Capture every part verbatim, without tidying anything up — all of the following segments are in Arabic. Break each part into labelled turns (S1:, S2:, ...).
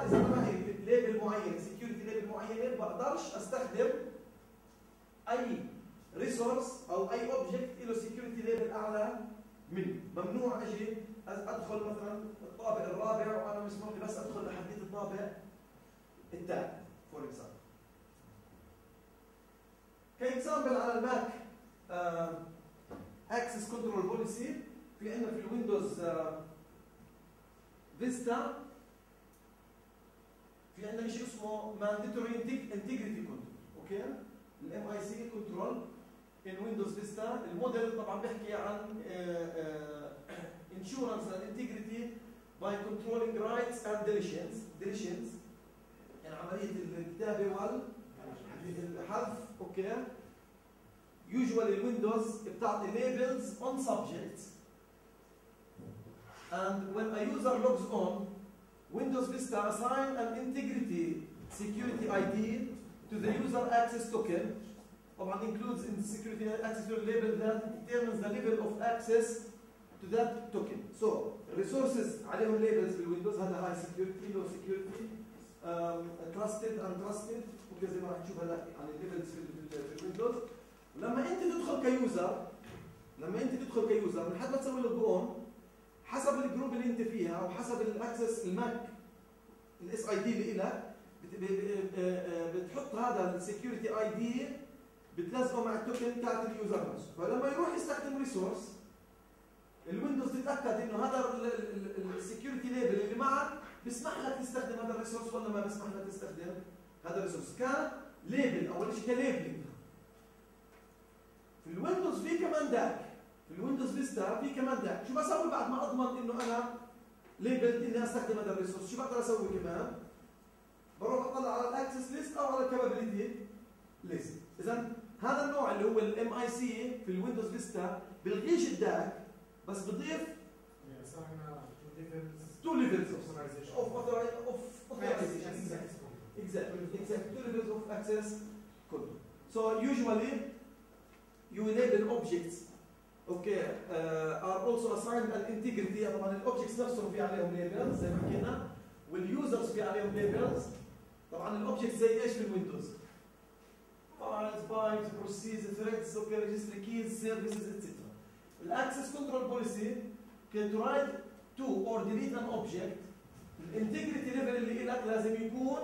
S1: اذا انا معي ليبل معين سكيورتي ليبل معين بقدرش استخدم اي ريسورس او اي اوبجكت له سكيورتي ليبل اعلى منه. ممنوع اجي ادخل مثلا الطابق الرابع وانا مسموح لي بس ادخل لحديت الطابق الثاني فور اكزامبل. كاكزامبل على الماك اكسس كنترول بوليسي، في عندنا في الويندوز فيستا في عندنا شيء اسمه مانديتوري انتجريتي كنترول. اوكي، الام اي سي كنترول ان ويندوز فيستا. الموديل طبعا بيحكي عن انشورنس اند انتجريتي باي كنترولينج رايتس اند ديليشنز. ديليشنز يعني عمليه الكتابه والحذف. اوكي، usually Windows بتعطي labels on subjects, and when a user logs on, Windows Vista assign an integrity security I D to the user access token. طبعا includes in the security access token label that determines the level of access to that token. So resources عليهم labels بالويندوز، هذا high security, low security, um, trusted, untrusted، وكذا زي ما راح تشوف هلا عن الليفلز في الويندوز. لما انت تدخل كيوزر لما انت تدخل كيوزر من حد ما تسوي لوج اون حسب الجروب اللي انت فيها او حسب الاكسس الماك الاس اي دي اللي لك، بتحط هذا السكيورتي اي دي بتلزقه مع التوكن تاعت اليوزر نفسه. فلما يروح يستخدم ريسورس الويندوز تتاكد انه هذا السكيورتي ليبل اللي معك بيسمح لك تستخدم هذا الريسورس ولا ما بيسمح لك تستخدم هذا الريسورس. كان ليبل اول شيء كليبلينج. في الويندوز في كمان داك، في الويندوز فيستا في كمان داك. شو بسوي بعد ما اضمن انه انا ليبلت اني استخدم هذا الريسورس؟ شو بقدر اسوي كمان؟ بروح اطلع على الاكسس ليست او على الكابابيلتي ليست. اذا هذا النوع اللي هو الام اي سي في الويندوز فيستا بلغيش الداك، بس بضيف تو ليفلز اوف authorization. Exactly, exactly. Two levels of access control. So usually you enable objects, okay, uh, are also assigned an integrity. طبعا الاوبجكتس نفسهم في عليهم labels زي ما حكينا، واليوزرز في عليهم labels. طبعا الاوبجكتس زي ايش في الويندوز؟ files, bytes, procedures, threads, okay, registry keys, services, et cetera. الاكسس كنترول بوليسي can write to or delete an object. الانتجريتي ليفل اللي لك لازم يكون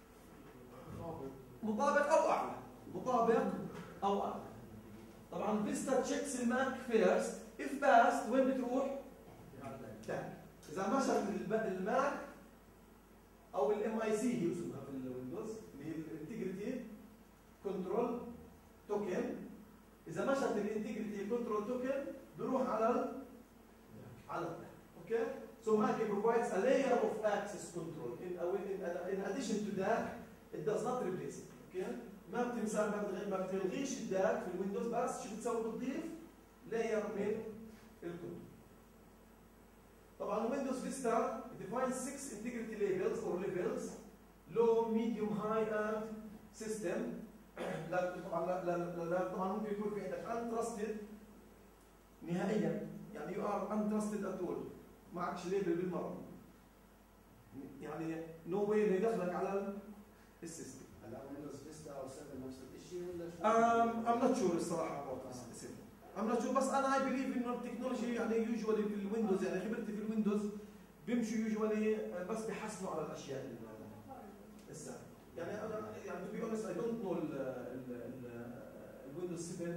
S1: مطابق او اعلى، مطابق او اعلى. طبعا فيستا تشيكس الماك فيرست، اف باست وين بتروح؟ تاني. اذا مشت الماك او الام اي سي هي اسمها في الويندوز اللي هي الانتجريتي كنترول توكن، اذا مشت الانتجريتي كنترول توكن بروح على ال على ال اوكي. So Mac provides a layer of access control. In, in, in addition to that, it does not replace it. Okay? ما بتمسح ما بتلغيش الداك في الويندوز، بس شو بتسوي؟ بتضيف لاير من الكود. طبعا ويندوز فيستا defines six integrity labels or levels: low, medium, high and system. لا طبعا لا لا لا طبعا ممكن يكون في عندك untrusted نهائيا، يعني you are untrusted at all، معكش ليبل بالمره، يعني نو واي انه يدخلك على السيستم.
S2: هلا ويندوز فيستا او سبعة نفس الشيء ولا شو؟
S1: ام ام نوت شور الصراحه اباوت سبعة. ام نوت شور، بس انا اي بليف انه التكنولوجي يعني يوجوالي في الويندوز، يعني خبرتي في الويندوز بيمشوا يوجوالي بس بيحسنوا على الاشياء اللي لسه. يعني انا يعني تو بي اونست اي دونت نو الويندوز سبعة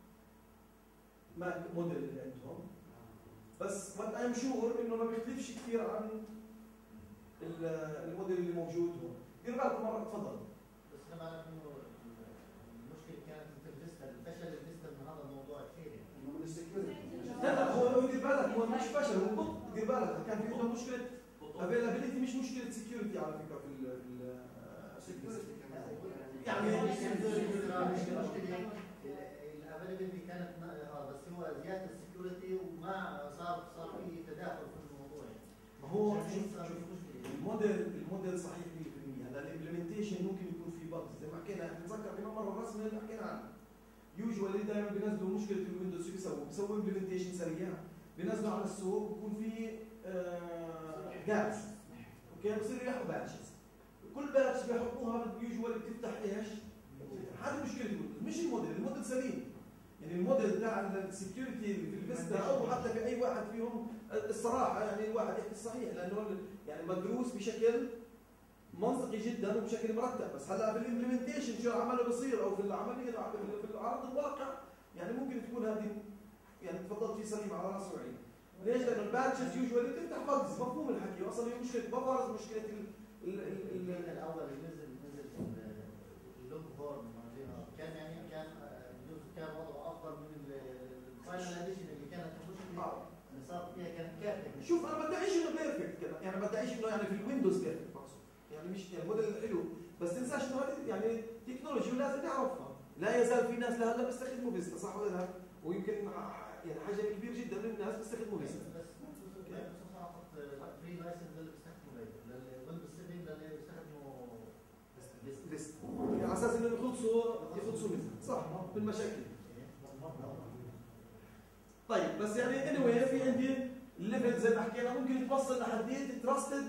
S1: ماك موديل اللي عندهم، بس وات ايم شور انه ما بيختلفش كثير عن الموديل اللي موجود هون. دير بالكم مره، تفضل.
S3: بس انا بعرف انه المشكله كانت في الفيستا، فشل الفيستا من هذا الموضوع كثير، يعني
S2: انه من السكيورتي.
S1: لا لا هو دير بالك، هو مش فشل، هو بطء. دير بالك كان في عنده مشكله افيلابيلتي، مش مشكله سكيورتي على فكره في السكيورتي. يعني
S3: المشكله الافيلابيلتي كانت اه بس هو زياده السكيورتي وما صار صار في تداخل في الموضوع. يعني
S1: ما هو شوف شوف الموديل الموديل صحيح مية بالمية. هلا الامبلمنتيشن ممكن يكون في بجز زي ما حكينا، بتذكر كمان مره الرسمه اللي حكينا عنها. يوجوالي دائما بينزلوا مشكله الويندوز، شو بيسووا؟ بيسووا امبلمنتيشن سريع، بينزلوا على السوق، بكون في جابس، اوكي، بصير يحطوا باتشز. كل باتش بيحطوها يوجوالي بتفتح ايش؟ هذه مشكله الويندوز مش الموديل، الموديل سليم. يعني الموديل تاع السكيورتي في الفيستا او حتى في اي واحد فيهم الصراحه يعني الواحد يحكي الصحيح لانه يعني مدروس بشكل منطقي جدا وبشكل مرتب، بس هلا بالامبلمنتيشن شو عمله بصير او في العمليه في العرض الواقع يعني ممكن تكون هذه يعني تفضلت في سليم على راسي وعيني. ليش؟ لانه الباتشز يوجوالي تفتح بجز، مفهوم الحكي، اصلا هي مشكله بفرز مشكله ال ال ال
S3: الاول اللي نزل نزل اللوج هورن كان يعني كان كان وضعه افضل من الفاينل اديشن اللي كانت المشكله اللي صار فيها كانت كارثه.
S1: شوف انا ما بدعيش انه بيرفكت يعني ما بدعيش انه يعني في الويندوز بيرفكت مقصود يعني مش يعني الموديل حلو، بس تنساش انه يعني تكنولوجي ولازم نعرفها. لا يزال في ناس لهلا بيستخدموا فيستا صح ولا لا؟ ويمكن يعني حجم كبير جدا من الناس بيستخدموا فيستا.
S3: بس مايكروسوفت اعطت فري لايسنس للي بيستخدموا للويندوز سبعة للي بيستخدموا
S1: فيستا يعني على اساس انه يخلصوا يخلصوا فيستا صح بالمشاكل. طيب بس يعني اني anyway في عندي الليفل زي ما حكينا ممكن توصل لحديت تراستد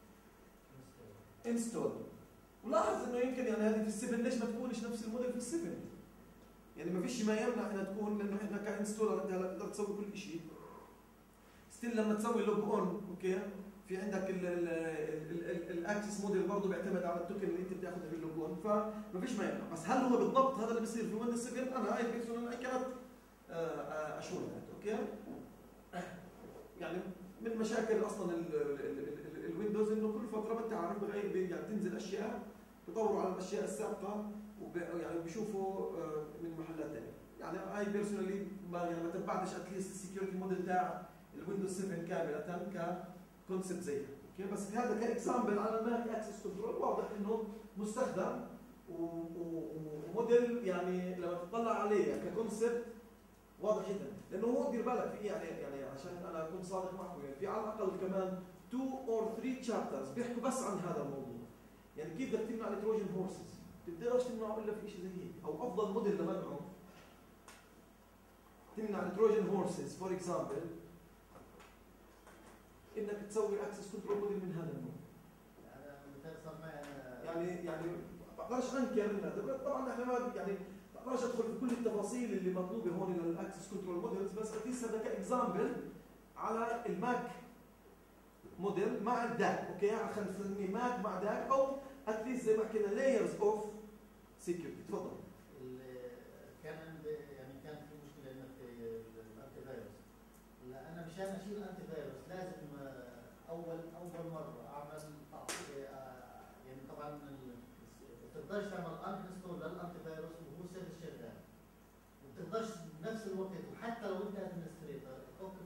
S1: انستول. ولاحظ انه يمكن يعني هذه في السفن ليش ما تكونش نفس الموديل في السفن؟ يعني ما فيش ما يمنع انها تكون لانه احنا كانستولر انت هلا تقدر تسوي كل شيء. ستيل لما تسوي لوج اون اوكي في عندك الاكسس موديل برضه بيعتمد على التوكن اللي انت بتاخذها في اللوج اون فما فيش ما يمنع، بس هل هو بالضبط هذا اللي بيصير في ويندوز سبعة؟ انا هاي بيرسونال كانت اشور اوكي يعني من مشاكل اصلا الويندوز انه كل فتره ما انت عارف بغير يعني تنزل اشياء بيطوروا على الاشياء السابقه ويعني بيشوفوا من محلات ثانيه. يعني هاي بيرسونالي ما يعني ما تبعتش اتليست السكيورتي موديل تاع الويندوز سبعة كامله ككونسبت زيها اوكي، بس هذا كاكزامبل على الماك اكسس كنترول واضح انه مستخدم وموديل يعني لما تطلع عليه ككونسبت واضح جدا، لانه هو دير بالك في يعني يعني عشان انا اكون صادق معكم يعني في على الاقل كمان two or three chapters بيحكوا بس عن هذا الموضوع. يعني كيف بدك تمنع التروجن هورسز؟ بتقدرش تمنعه الا في شيء زي هيك، او افضل موديل لمنعه تمنع التروجن هورسز فور اكزامبل انك تسوي اكسس كنترول موديل من هذا النوع. يعني يعني ما بقدرش انكر انه طبعا احنا ما يعني ما بقدرش ادخل في كل التفاصيل اللي مطلوبه هون للاكسس كنترول موديلز، بس اتليست هذا كاكزامبل على الماك موديل مع الداك اوكي، خلينا نسميه ماك مع داك او اتليست زي ما حكينا لايرز اوف سكيورتي. تفضل.
S3: كان يعني كان في مشكله انه في الانتي فيروس. لا انا مشان اشيل الانتي فيروس لازم اول اول مره اعمل يعني طبعا ما تقدرش تعمل انستول للانتي فيروس وهو سيرفيس شغال، ما بتقدرش بنفس الوقت وحتى لو انت ادمنستريتور توقف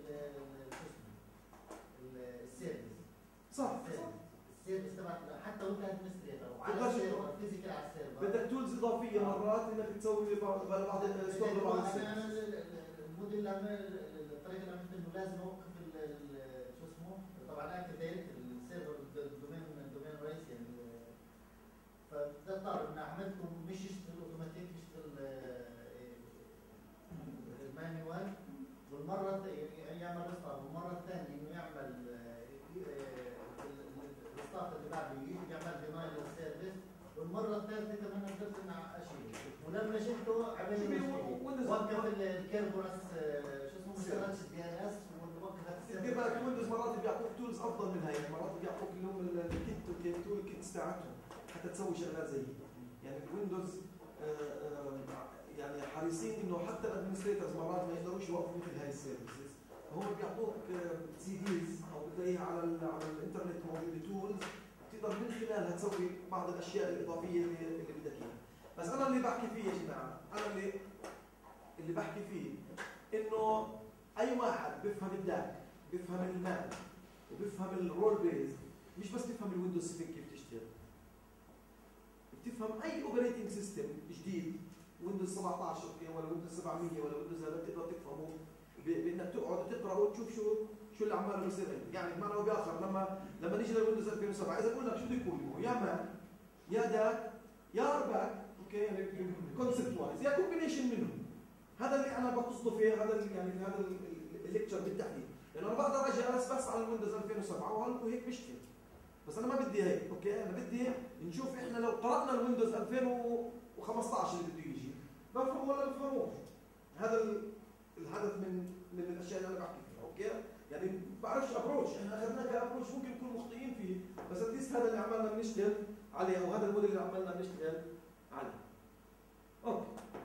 S3: السيرفيس صح السيرفيس تبعك حتى لو انت ادمنستريتور وعلى السيرفر فيزيكال على السيرفر
S1: بدك تولز اضافيه مرات انك تسوي بعض بعض الستور بعض
S3: الموديل الطريقه اللي عملت انه لازم اوقف شو اسمه طبعا اكتيفيت السيرفر الدومين الدومين الرئيسي يعني فبضطر ان عملته مش يشتغل اوتوماتيك يشتغل المانيوال والمره يعمل ريستارت والمره الثانيه انه يعمل الريستارت اللي بعده يعمل ديناي للسيرفيس والمره الثالثه كمان قدرت اني اشيله ولما شلته عمل لي مشكله وقف الكيربورس شو اسمه ما اشتغلش الدي ان اس ووقفت
S1: كيف بالك ويندوز مرات بيعطوك تولز افضل من هاي، مرات بيعطوك اللي هم الكيت والتول كيتس تاعتهم حتى تسوي شغلات زي هي. يعني الويندوز يعني حريصين انه حتى الادمنستريتورز مرات ما يقدروش يوقفوا مثل هاي السيرفيسز، فهم بيعطوك سي ديز او بتلاقيها على على الانترنت موجوده تولز تقدر من خلالها تسوي بعض الاشياء الاضافيه اللي اللي بدك اياها. بس انا اللي بحكي فيه يا جماعه انا اللي اللي بحكي فيه انه اي واحد بيفهم الداك بيفهم الماك وبيفهم الرول بيز مش بس تفهم الويندوز سبعة كيف تشتغل، بتفهم اي اوبريتنج سيستم جديد ويندوز سبعة عشر ولا ويندوز سبعمية ولا ويندوز هذا بتقدر تفهمه بانك تقعد تقرا وتشوف شو شو اللي عماله بيصير عندك. يعني بمعنى باخر لما لما نيجي للويندوز ألفين وسبعة اذا بقول لك شو بده يكون يا ماك يا داك يا ارباك اوكي يعني كونسبت وايز يا كومبينيشن منهم. هذا اللي انا بقصده فيه هذا اللي يعني هذا الليكتشر بالتحديد، لانه انا بقدر اجي بس بس على الويندوز ألفين وسبعة وهيك بشتغل، بس انا ما بدي هيك، اوكي؟ انا بدي نشوف احنا لو قرانا الويندوز ألفين وخمسطعش اللي بده يجي بفهم ولا بفهموش. هذا الهدف من من الاشياء اللي انا بحكي فيها، اوكي؟ يعني بعرفش ابروش، احنا اخذناه كابروش ممكن نكون مخطئين فيه، بس اتليست هذا اللي عملنا بنشتغل عليه، او هذا الموديل اللي عملنا بنشتغل عليه. اوكي.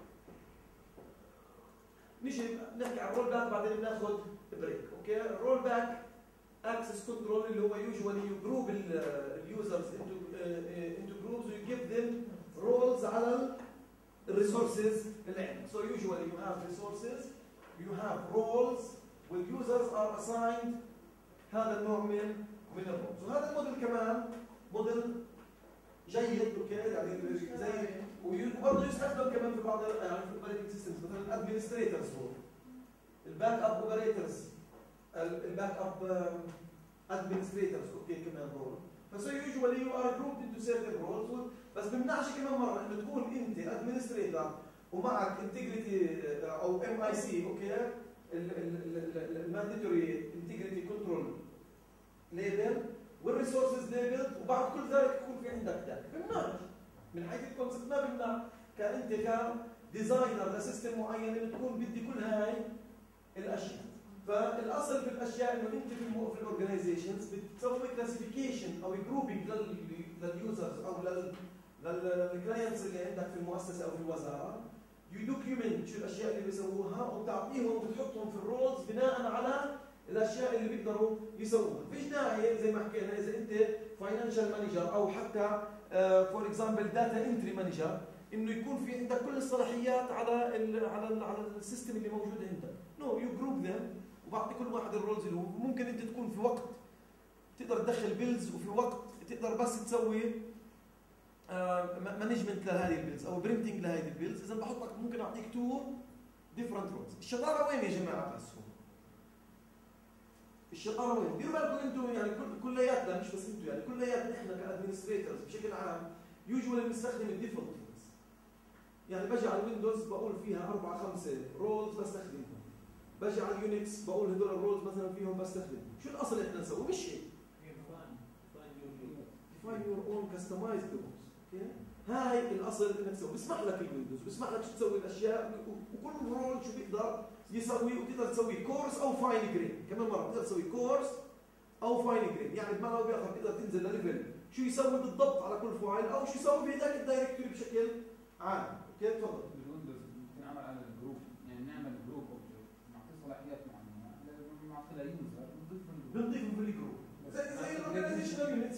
S1: نيجي نحكي عن الرول باك بعدين بناخذ بريك، اوكي؟ الرول باك access control اللي هو usually you group اليوزرز into uh, into groups you give them roles على الريسورسز اللي عندك. So usually you have resources, you have roles والusers are assigned هذا النوع من من الرولز. وهذا الموديل كمان موديل جيد، اوكي؟ يعني زي وبرضه يستخدم كمان في بعض يعني في الاوبريتنج سيستمز، مثلا الادمنستريتورز رول، الباك اب اوبريتورز، الباك اب administrators اوكي كمان رول. فسو يوجوالي يو ار جروبد انتو سيرتن رولز، بس بمنعش كمان مره انه تكون انت ادمنستريتور ومعك انتجريتي او ام اي سي، اوكي؟ المانديتوري انتجريتي كنترول ليبل والريسورسز ليبل، وبعد كل ذلك يكون في عندك ذاك. بمنعش من حيث الكونسبت، ما بمنع كانت كديزاينر لسيستم معين انه تكون بدي كل هاي الاشياء. فالاصل في الاشياء انه انت في في الاورجنايزيشنز بتسوي كلاسيفيكيشن او جروبينج لليوزرز او للكلاينتس اللي عندك في المؤسسه او في الوزاره، يو دوكيومنت شو الاشياء اللي بيسووها وبتعطيهم وبتحطهم في الرولز بناء على الاشياء اللي بيقدروا يسووها. فيش داعي زي ما حكينا اذا انت فاينانشال مانجر او حتى فور اكزامبل داتا انتري مانجر انه يكون في عندك كل الصلاحيات على ال على ال على السيستم اللي موجود عندك. نو يو جروب ذم وبعطي كل واحد الرولز اللي هو. ممكن انت تكون في وقت تقدر تدخل بيلز وفي وقت تقدر بس تسوي مانجمنت لهذه البيلز او برنتنج لهذه البيلز. اذا بحطك ممكن اعطيك تو ديفرنت رولز. الشطاره وين يا جماعه بحسهم؟ الشطاره وين؟ ديروا بالكم انتم يعني كل كلياتنا مش بس انتم يعني كلياتنا احنا كادمنستريتورز بشكل عام يوجوالي بنستخدم الديفولت رولز. يعني بجي على الويندوز بقول فيها أربعة خمسة رولز بستخدمهم. بجي على اليونكس بقول هدول الرولز مثلا فيهم بستخدمهم. شو الاصل اللي احنا نسويه؟ مش هيك. define your own customized rules. اوكي؟ هاي الاصل انك تسوي، بسمح لك الويندوز، بسمح لك شو تسوي الاشياء وكل رول شو بيقدر يسوي، وتقدر تسوي كورس او فاين جرين، كمان مره بتقدر تسوي كورس او فاين جرين، يعني بمعنى باخر بتقدر تنزل لليفل شو يسوي بالضبط على كل فايل او شو يسوي بهداك الدايركتوري بشكل عام. اوكي تفضل.
S4: بالويندوز بنعمل على الجروب، يعني نعمل جروب اوبجكت نعطي صلاحيات معينه نعطي لها يوزر
S1: بنضيفهم في الجروب زي زي الاورجنايزيشنال يونتس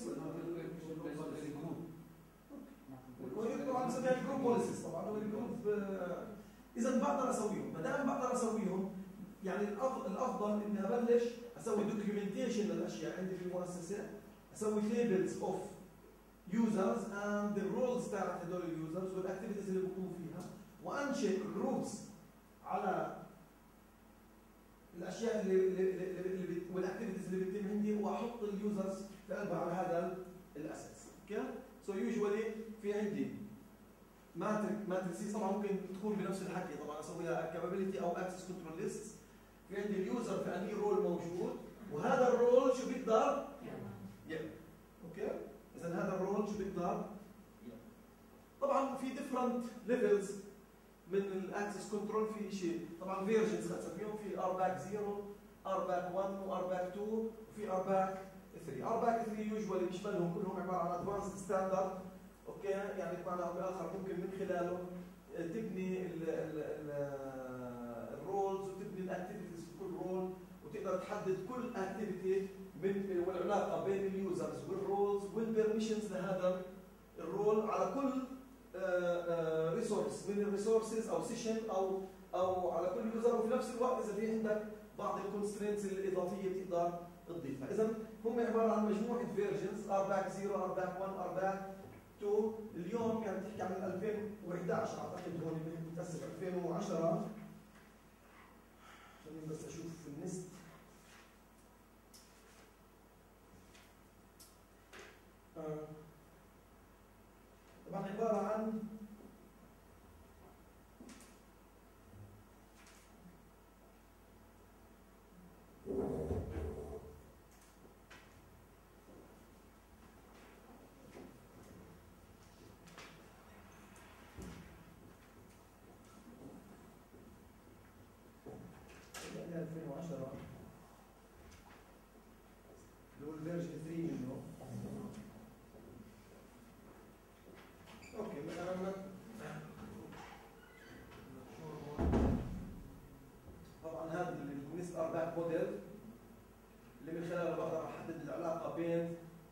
S1: طبعا بنسميها الجروب بوليسيز. طبعا هو الجروب اذا بقدر اسويهم، ما دام بقدر اسويهم يعني الافضل اني ابلش اسوي دوكيومنتيشن للاشياء عندي في المؤسسه، اسوي تيبلز اوف يوزرز اند الرولز تاعت هدول اليوزرز والاكتيفيتيز اللي بيقوموا فيها، وانشئ جروبس على الاشياء اللي اللي اللي والاكتيفيتيز اللي بتتم عندي، واحط اليوزرز في قلبها على هذا الاساس. اوكي؟ سو يوجوالي في عندي ماتريك ماتريسيز طبعا ممكن تكون بنفس الحكي، طبعا اسويها كابابيلتي او اكسس كنترول ليست. في عندي اليوزر في انهي رول موجود، وهذا الرول شو بيقدر يعمل. اوكي؟ اذا هذا الرول شو بيقدر يعمل. طبعا في ديفرنت ليفلز من الاكسس كنترول. في شيء طبعا فيرجنز خلينا في ار باك صفر، ار باك واحد، وار باك اثنين، وفي ار باك ثلاثة. ار باك ثلاثة يوجوالي بيشملهم كلهم عباره عن ادفانسد ستاندرد. اوكي؟ يعني بمعنى باخر ممكن من خلاله تبني الرولز وتبني الاكتيفيتيز في كل رول، وتقدر تحدد كل اكتيفيتي من والعلاقه بين اليوزرز والرولز والبرميشنز لهذا الرول على كل ريسورس من الريسورسز او سيشن او او على كل يوزر، وفي نفس الوقت اذا في عندك بعض الكونسترينتس الاضافيه بتقدر تضيفها. اذا هم عباره عن مجموعه فيرجنز، ار باك صفر، ار باك واحد، ار باك اثنين. اليوم يعني بتحكي عن ألفين وإحدى عشر اعتقد هون متاسف ألفين وعشرة. خليني بس اشوف في النست. آه. طبعا عباره عن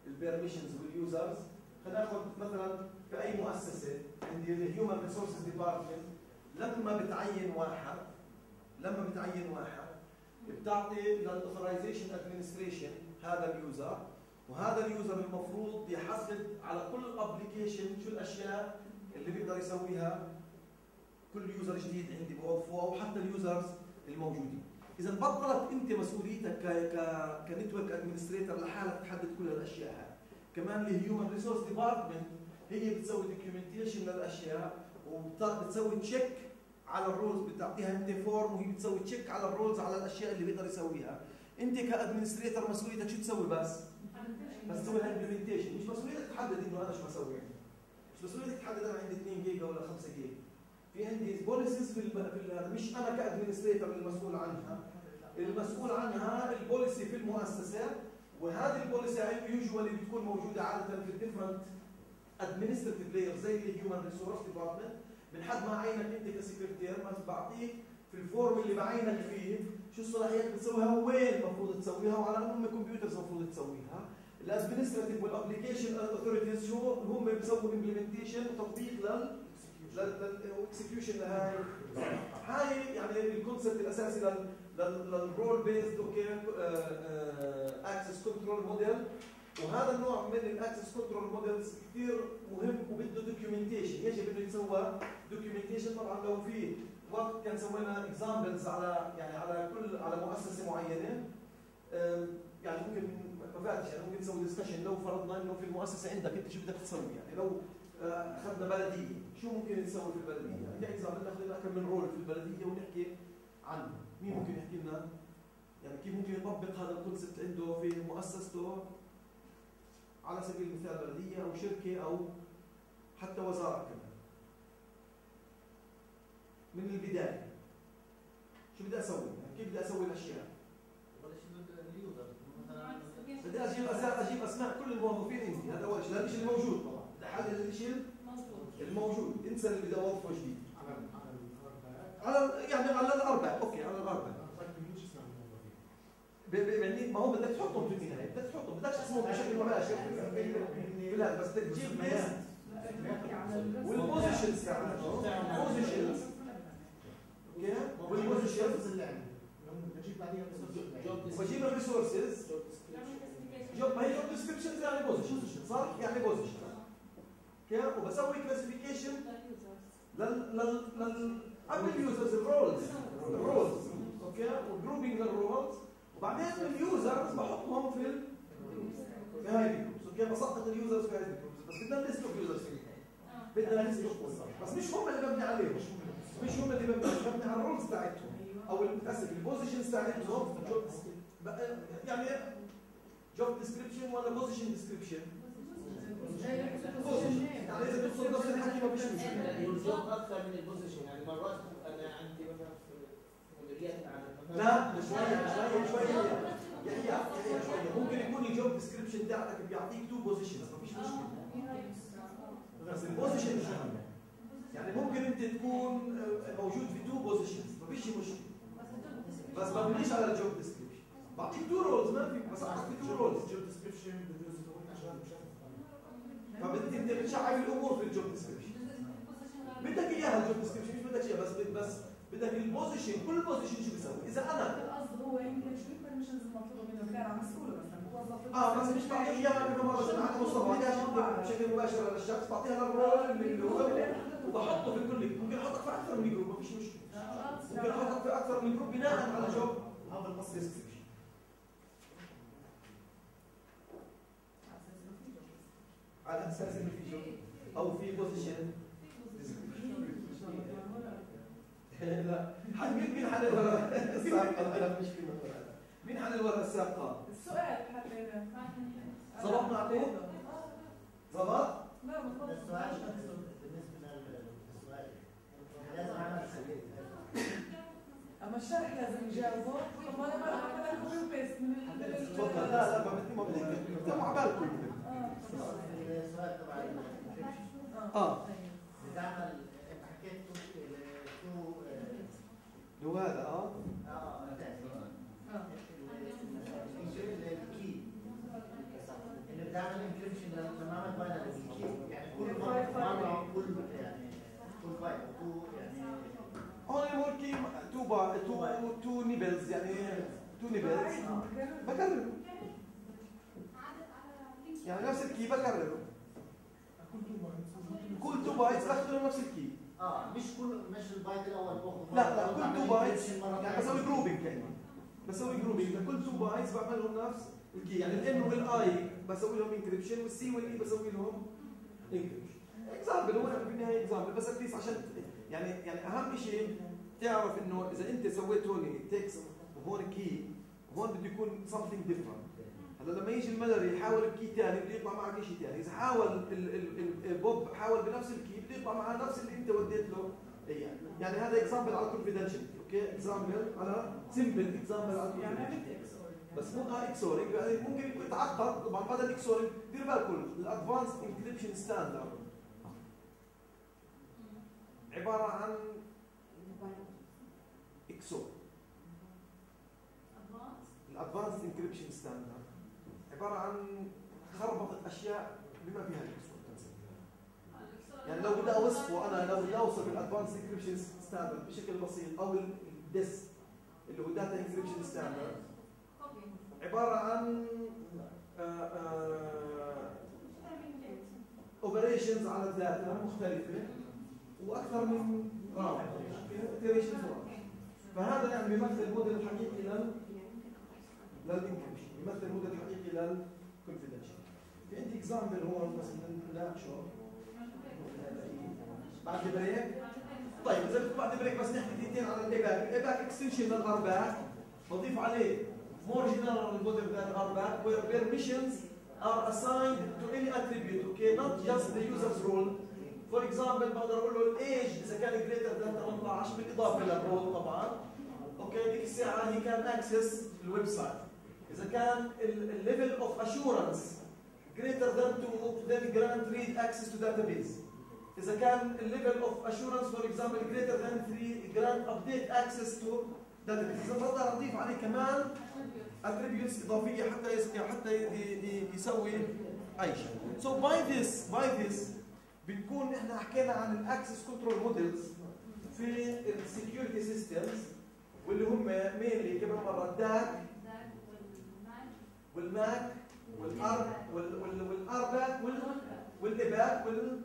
S1: البيرميشنز واليوزرز. خلينا ناخذ مثلا في اي مؤسسه عندي الهيومن ريسورسز ديبارتمنت، لما بتعين واحد لما بتعين واحد بتعطي للاوثرايزيشن ادمنستريشن هذا اليوزر، وهذا اليوزر المفروض يحدد على كل ابلكيشن شو الاشياء اللي بيقدر يسويها كل يوزر جديد عندي بوظفه او حتى اليوزرز الموجودين. اذا بطلت انت مسؤوليتك ك ك كنتورك ادمنستريتور لحالك تحدد كل الاشياء هاي. كمان الهيومن ريسورس ديبارتمنت هي بتسوي دوكيومنتيشن للاشياء وبتسوي تشيك على الرولز، بتعطيها انت فورم وهي بتسوي تشيك على الرولز على الاشياء اللي بيقدر يسويها. انت كادمنستريتور مسؤوليتك شو تسوي؟ بس بس تسوي لها امبلمنتيشن، مش مسؤوليتك تحدد انه انا شو بسوي، مش مسؤوليتك تحدد انا عندي اثنين جيجا ولا خمسة جيجا. في عندي بوليسيز في ال مش انا كادمنستريتور المسؤول عنها، المسؤول عنها البوليسي في المؤسسه، وهذه البوليسي يوجوالي بتكون موجوده عاده في الديفرنت ادمنستريتيف لاير زي الهيومن ريسورس ديبارتمنت. من حد ما عينك انت كسكرتير ما بعطيك في الفورم اللي بعينك فيه شو الصلاحيات بتسويها وين المفروض تسويها وعلى انهم كمبيوترز المفروض تسويها. الادمنستريتيف والابلكيشن اثوريتيز شو هم بيسووا امبلمنتيشن وتطبيق لل للاكسكيوشن لهاي هاي يعني الكونسبت الاساسي لل للرول بيزد اوكي اكسس كنترول موديل. وهذا النوع من الاكسس كنترول موديلز كثير مهم وبده دوكيومنتيشن، يجب انه يتسوى دوكيومنتيشن. طبعا لو في وقت كان سوينا اكزامبلز على يعني على كل على مؤسسه معينه يعني ممكن ما فاتش يعني ممكن نسوي ديسكشن. لو فرضنا انه في المؤسسه عندك انت شو بدك تسوي، يعني لو اخذنا بلديه شو ممكن نسوي في البلديه؟ يعني اكزامبل ناخذ لنا كم من رول في البلديه ونحكي عنه. مين ممكن يحكي لنا يعني كيف ممكن يطبق هذا الكونسبت عنده في مؤسسته على سبيل المثال بلديه او شركه او حتى وزاره كمان. من البدايه شو بدي اسوي؟ يعني كيف بدي اسوي الاشياء؟ بدي اجيب اجيب اسماء كل الموظفين عندي، هذا اول شيء، هذا الشيء الموجود طبعا، بدي احلل الشيء الموجود، انسى اللي بدي اوظفه جديد. على يعني على الاربع، اوكي على الاربع. يعني ما هو بدك تحطهم في النهايه، بدك تحطهم، بدك تحطهم بشكل مباشر لا بس بدك تجيب ليست والبوزيشنز تاعهم، بوزيشنز اوكي والبوزيشنز وبجيب الريسورسز جوب، ما هي جوب ديسكربشنز يعني بوزيشن صح؟ يعني بوزيشن اوكي، وبسوي كلاسيفيكيشن لل لل لل قبل اليوزرز الرولز الرولز اوكي، وجروبينج للرولز، وبعدين اليوزرز بحطهم في ال في هاي الجروبس اوكي، بسقط اليوزرز في هاي الجروبس، بس بدنا ليست اوف يوزرز في النهايه، بدنا ليست اوف بس مش هم اللي ببني عليهم، مش هم اللي ببني ببني على الرولز تاعتهم او اسف البوزيشنز تاعتهم، يعني جوب ديسكربشن ولا بوزيشن ديسكربشن؟ يعني اذا بتصير نفس الحكي ما فيش مشكله.
S2: الجوب اكثر من البوزيشن، يعني مرات انا عندي مثلا في مديريات على
S1: لا شويه شويه شويه يحيى يحيى شويه، ممكن يكون الجوب ديسكربشن تاعك بيعطيك تو بوزيشنز ما فيش مشكله. بس البوزيشن مش مهم. يعني ممكن انت تكون موجود في تو بوزيشنز ما فيش مشكله. بس ما بنيش على الجوب ديسكربشن. بعطيك تو رولز ما في بس اعطيك تو رولز.
S2: الجوب ديسكربشن بدون عشان مش
S1: فبدك انت بتشعب الامور في الجوب ديسكربشن. بدك اياها الجوب ديسكربشن مش بدك اياها بس بس بدك البوزيشن، كل بوزيشن شو بيسوي؟ اذا انا
S5: القصد هو يمكن شو البرميشنز المطلوبه منه كان عم مسؤوله مثلا موظف
S1: اه بس مش بعطيه اياها كل مره سمعت مصطفى بعطيها بشكل مباشر للشخص، بعطيها للرول اللي هو وبحطه في كل، ممكن احطك في اكثر من جروب ما فيش مشكله. ممكن احطك في اكثر من جروب بناء على جوب هذا القصد ديسكربشن. على اساس انه في جوب او في بوزيشن لا حد مين حل الورقه السابقه؟ انا مش في مين حل الورقه السابقه؟
S5: السؤال حلينا
S1: ظبطنا عليه؟ ظبط؟
S5: لا ما ظبطش.
S3: السؤال بالنسبه للسؤال لازم اعمل سؤال
S5: اما الشرح لازم يجاوبه. طب انا ما اعمل كوبي وبيست من
S1: تفضل. لا لا ما بدي ما بدي اكتبوا على بالكم.
S3: السؤال تبع
S1: اه
S3: بتعمل انت حكيت تو
S1: هو هذا اه
S3: اه الكي اللي بتعمل انكريبشن لما اعمل باينري يعني كل مره كل يعني كل بايت تو يعني
S1: هون المولكي تو با تو تو نيبلز يعني تو نيبلز بكرره يعني نفس الكي بكرره كل تو بايتس بختار نفس الكي
S3: اه مش كل مش البايت الاول باخذ
S1: لا لا كل تو بايتس يعني بسوي جروبينج كانه بسوي جروبينج لكل تو بايتس بعملهم نفس الكي يعني الان والاي بسوي لهم انكريبشن والسي والاي بسوي لهم انكريبشن اكزامبل هو في النهايه اكزامبل بس اتليست عشان يعني يعني اهم شيء تعرف انه اذا انت سويت هون تكست وهون كي وهون بده يكون something different. هلا لما يجي المالري يحاول بكي ثاني بده يطلع معك شيء ثاني، اذا حاول البوب حاول بنفس الكي بده يطلع معه نفس اللي انت وديت له اياه. يعني هذا اكزامبل على الكونفيدنشال، اوكي؟ اكزامبل على سمبل اكزامبل على
S5: يعني
S1: بس مو اه اكسورينج يعني ممكن يكون يتعقد. طبعا هذا الاكسورينج دير بالكم الادفانس انكريبشن ستاندرد عباره عن اكسور. الادفانس انكريبشن ستاندرد عباره عن خربطه اشياء بما فيها الاكسور. يعني لو بدي اوصفه انا لو بدي اوصف الادفانس انكريبشن ستاندرد بشكل بسيط او الديس اللي هو داتا انكريبشن ستاندرد عباره عن اوبريشنز على الداتا مختلفه واكثر من رابط iteration فهذا يعني بيمثل الموديل الحقيقي لل للانكريبشن، بيمثل الموديل الحقيقي للكونفيدنشال. في عندي اكزامبل هون بس نناقشه بعد بريك. طيب اذا بعد بريك بس نحكي دقيقتين على الايباك. الايباك اكستنشن للارباك بضيف عليه more general model than RBAC where permissions are assigned to any attribute, okay, not just the user's role. For example بقدر اقول له الايج اذا كان greater than ثمانية عشر بالاضافه للرول طبعا، اوكي ديك الساعه هي كان اكسس الويب سايت. اذا كان الليفل اوف اشورنس greater than two then grant read access to database. اذا كان الليفل اوف اشورنس for example greater than three grant update access to database. اذا بقدر اضيف عليه كمان attributes اضافيه حتى يستطيع حتى يسوي اي شيء. So by this by this بنكون احنا حكينا عن الاكسس كنترول موديلز في السكيورتي سيستمز واللي هم مينلي كمان مره الداك والماك والار والارباك والايباك وال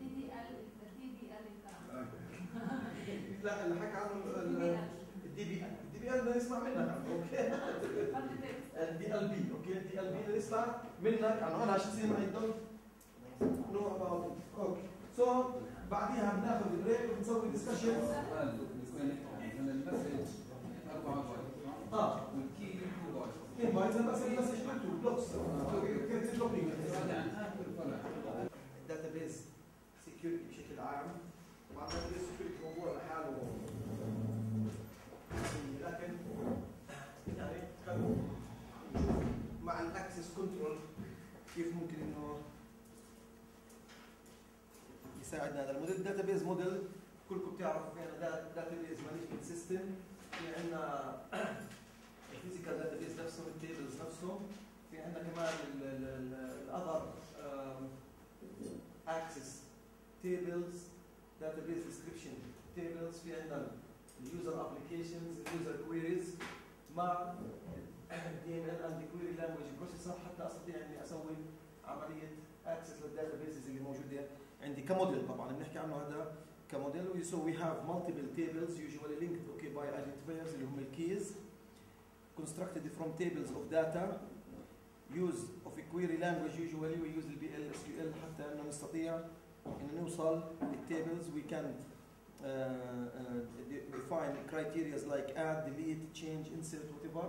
S1: لا اللي حكى عنه الدي بي الدي بي ال بدنا نسمع منك عنه، اوكي؟ الدي ال بي، اوكي؟ الدي ال بي بدنا نسمع منك عنه. انا شخصيا ما يضل نو اباوت اوكي. سو بعديها بناخذ بريك وبنسوي ديسكشن. اه
S4: والكي تو بايت.
S1: كيف بايت؟ انا بس المسج مكتوب بلوكس كانت بلوكينج. الداتابيز سكيورتي بشكل عام. طبعا الداتابيز سكيورتي موضوع لحاله لكن يعني خلينا نشوف مع الاكسس كنترول كيف ممكن انه يساعدنا هذا الموديل. داتابيز موديل كلكم بتعرفوا في عندنا داتابيز مانجمنت سيستم، في عندنا الفيزيكال داتابيز نفسهم التيبلز نفسهم، في عندنا كمان الاذر اكسس تيبلز داتابيز ديسكريبشن تيبلز، في عندنا اليوزر ابلكيشنز اليوزر كويريز مع دي ام ال اند كويري لانجويج بروسيسور حتى استطيع اني اسوي عمليه اكسس للداتابيزز اللي موجوده عندي كموديل. طبعا بنحكي عنه هذا كموديل. So we have multiple tables usually linked okay by identifiers اللي هم الكيز constructed from tables of data. Use of a query language usually we use البي ال اس كيو ال حتى انه نستطيع ان نوصل للتيبلز. We can uh, uh, define criteria like add, delete, change, insert, whatever.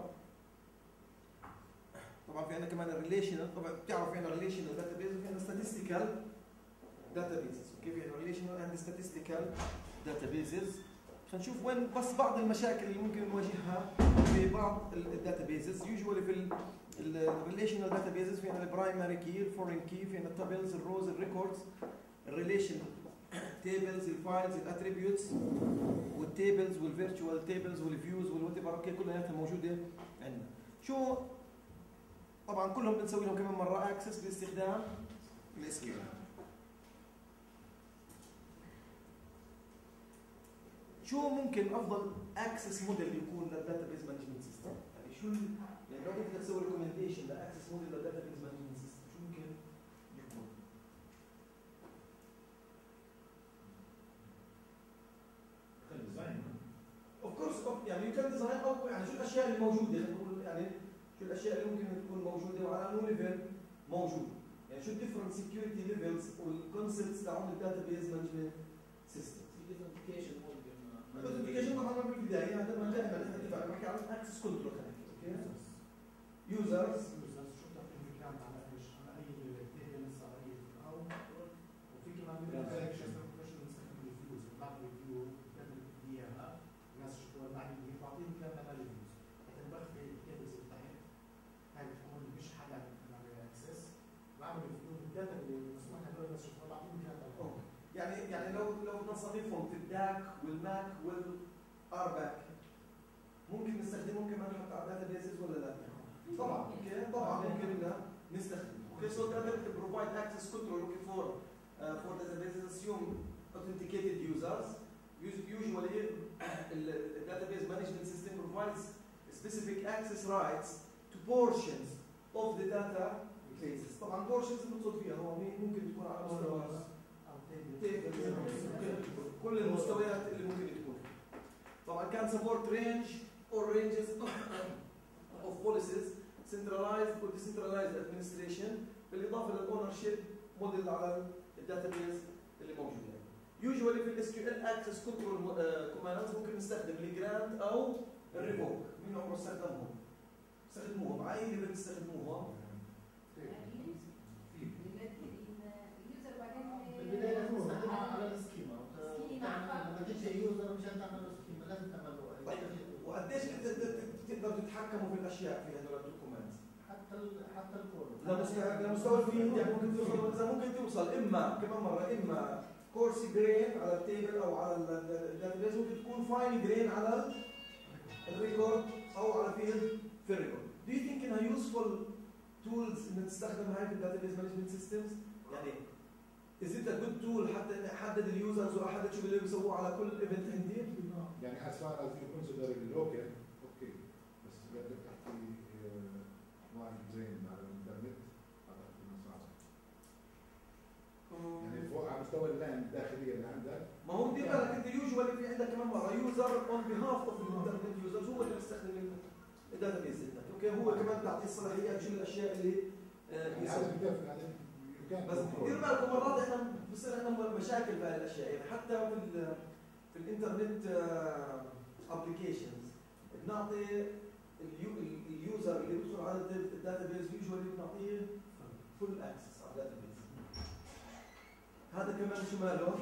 S1: طبعا في عندنا كمان الريليشنال. طبعا بتعرف في عندنا ريليشنال داتابيز وفي عندنا statistical databases. كيف يعني relational and statistical databases. خلينا نشوف وين بس بعض المشاكل اللي ممكن نواجهها في بعض الداتابيزز. يوجوالي في الريليشنال داتابيزز في عندنا البرايمري كي، الفورين كي، في عندنا التابلز، الروز، الريكوردز، الريليشن تيبلز، الفايلز، الاتريبيوتس والتيبلز والفيرتشوال تيبلز والفيوز والوات ايفر. اوكي كلها موجوده عندنا. شو طبعا كلهم بنسوي لهم كمان مره اكسس باستخدام الاس كيو ال. شو ممكن افضل اكسس موديل يكون للداتابيز مانجمنت سيستم؟ يعني شو ال- يعني لو بدك تسوي ريكومنديشن لاكسس موديل للداتابيز مانجمنت سيستم شو ممكن يكون؟ اوف كورس يعني يو كان ديزاين او يعني شو الاشياء اللي موجوده خلينا نقول يعني شو الاشياء اللي ممكن تكون موجوده وعلى انه ليفل موجود يعني شو الديفرنت سكيورتي ليفلز والكونسبتس تاعون الداتابيز مانجمنت سيستم.
S2: في الاوثنتيكيشن ممكن
S1: الاوثنتيكيشن طبعا ما بالبدايه هذا ما دائما احنا اتفقنا بحكي عن اكسس كنترول اوكي يوزرز يعني يعني لو لو نصنفهم في الداك والماك والارباك ممكن نستخدمهم كمان حتى على الداتا بيسز ولا لا؟ طبعا اوكي طبعا ممكن إننا نستخدمهم. اوكي سو data provide access control looking for uh, for databases assume authenticated users. Usually the database management system provides specific access rights to portions of the data bases. طبعا portions المقصود فيها هو ممكن تكون على مستوى كل المستويات اللي ممكن تكون. طبعا كان support range or ranges of policies centralized or decentralized administration بالاضافه للاونرشيب موديل على الداتابيز اللي موجوده. Usually في الاس كيو ال access control commands ممكن نستخدم الجراند او الريفوك. مين عمره استخدمهم؟ استخدموهم على اي ليفل بتستخدموهم؟
S3: بالبدايه لازم نستخدمها على السكيما. لما تجي يوزر مشان تعمل له سكيما لازم تعمل له.
S1: طيب وقديش تقدروا تتحكموا في الاشياء في هذول الدوكيومنتس؟
S3: حتى حتى الكور.
S1: لمستوى لمستوى الفيلد يعني ممكن توصل اذا ممكن توصل اما كمان مره اما كورسي جرين على التيبل او على الداتابيز ممكن تكون فاين جرين على الريكورد او على فيلد في الريكورد. Do you think انها useful tools انك تستخدم هاي في الداتابيز مانجمنت سيستمز؟ يعني is it a good tool حتى اني احدد اليوزرز واحدد شو اللي بيسووه على كل ايفنت عندي؟
S6: يعني as far as you consider it local اوكي بس بدك تحكي واحد زين على الانترنت هذا صعب. يعني فوق على مستوى اللان الداخليه اللي عندك
S1: ما هو دي بالك انت يوجوالي في عندك كمان مره يوزر اون بيهاف اوف الانترنت يوزرز هو اللي بيستخدم الداتابيز عندك اوكي هو كمان بتعطيه الصلاحيات شو الاشياء اللي
S6: يعني
S1: يسوي.
S6: لازم تعرف هذا
S1: بس دير بالكم مرات احنا بصير عندنا مشاكل بهاي الاشياء يعني حتى في ال في الانترنت ابلكيشنز بنعطي اليوزر اللي بيدخل على الداتابيز يوجوالي بنعطيه فول اكسس على الداتابيز. هذا كمان شو ماله؟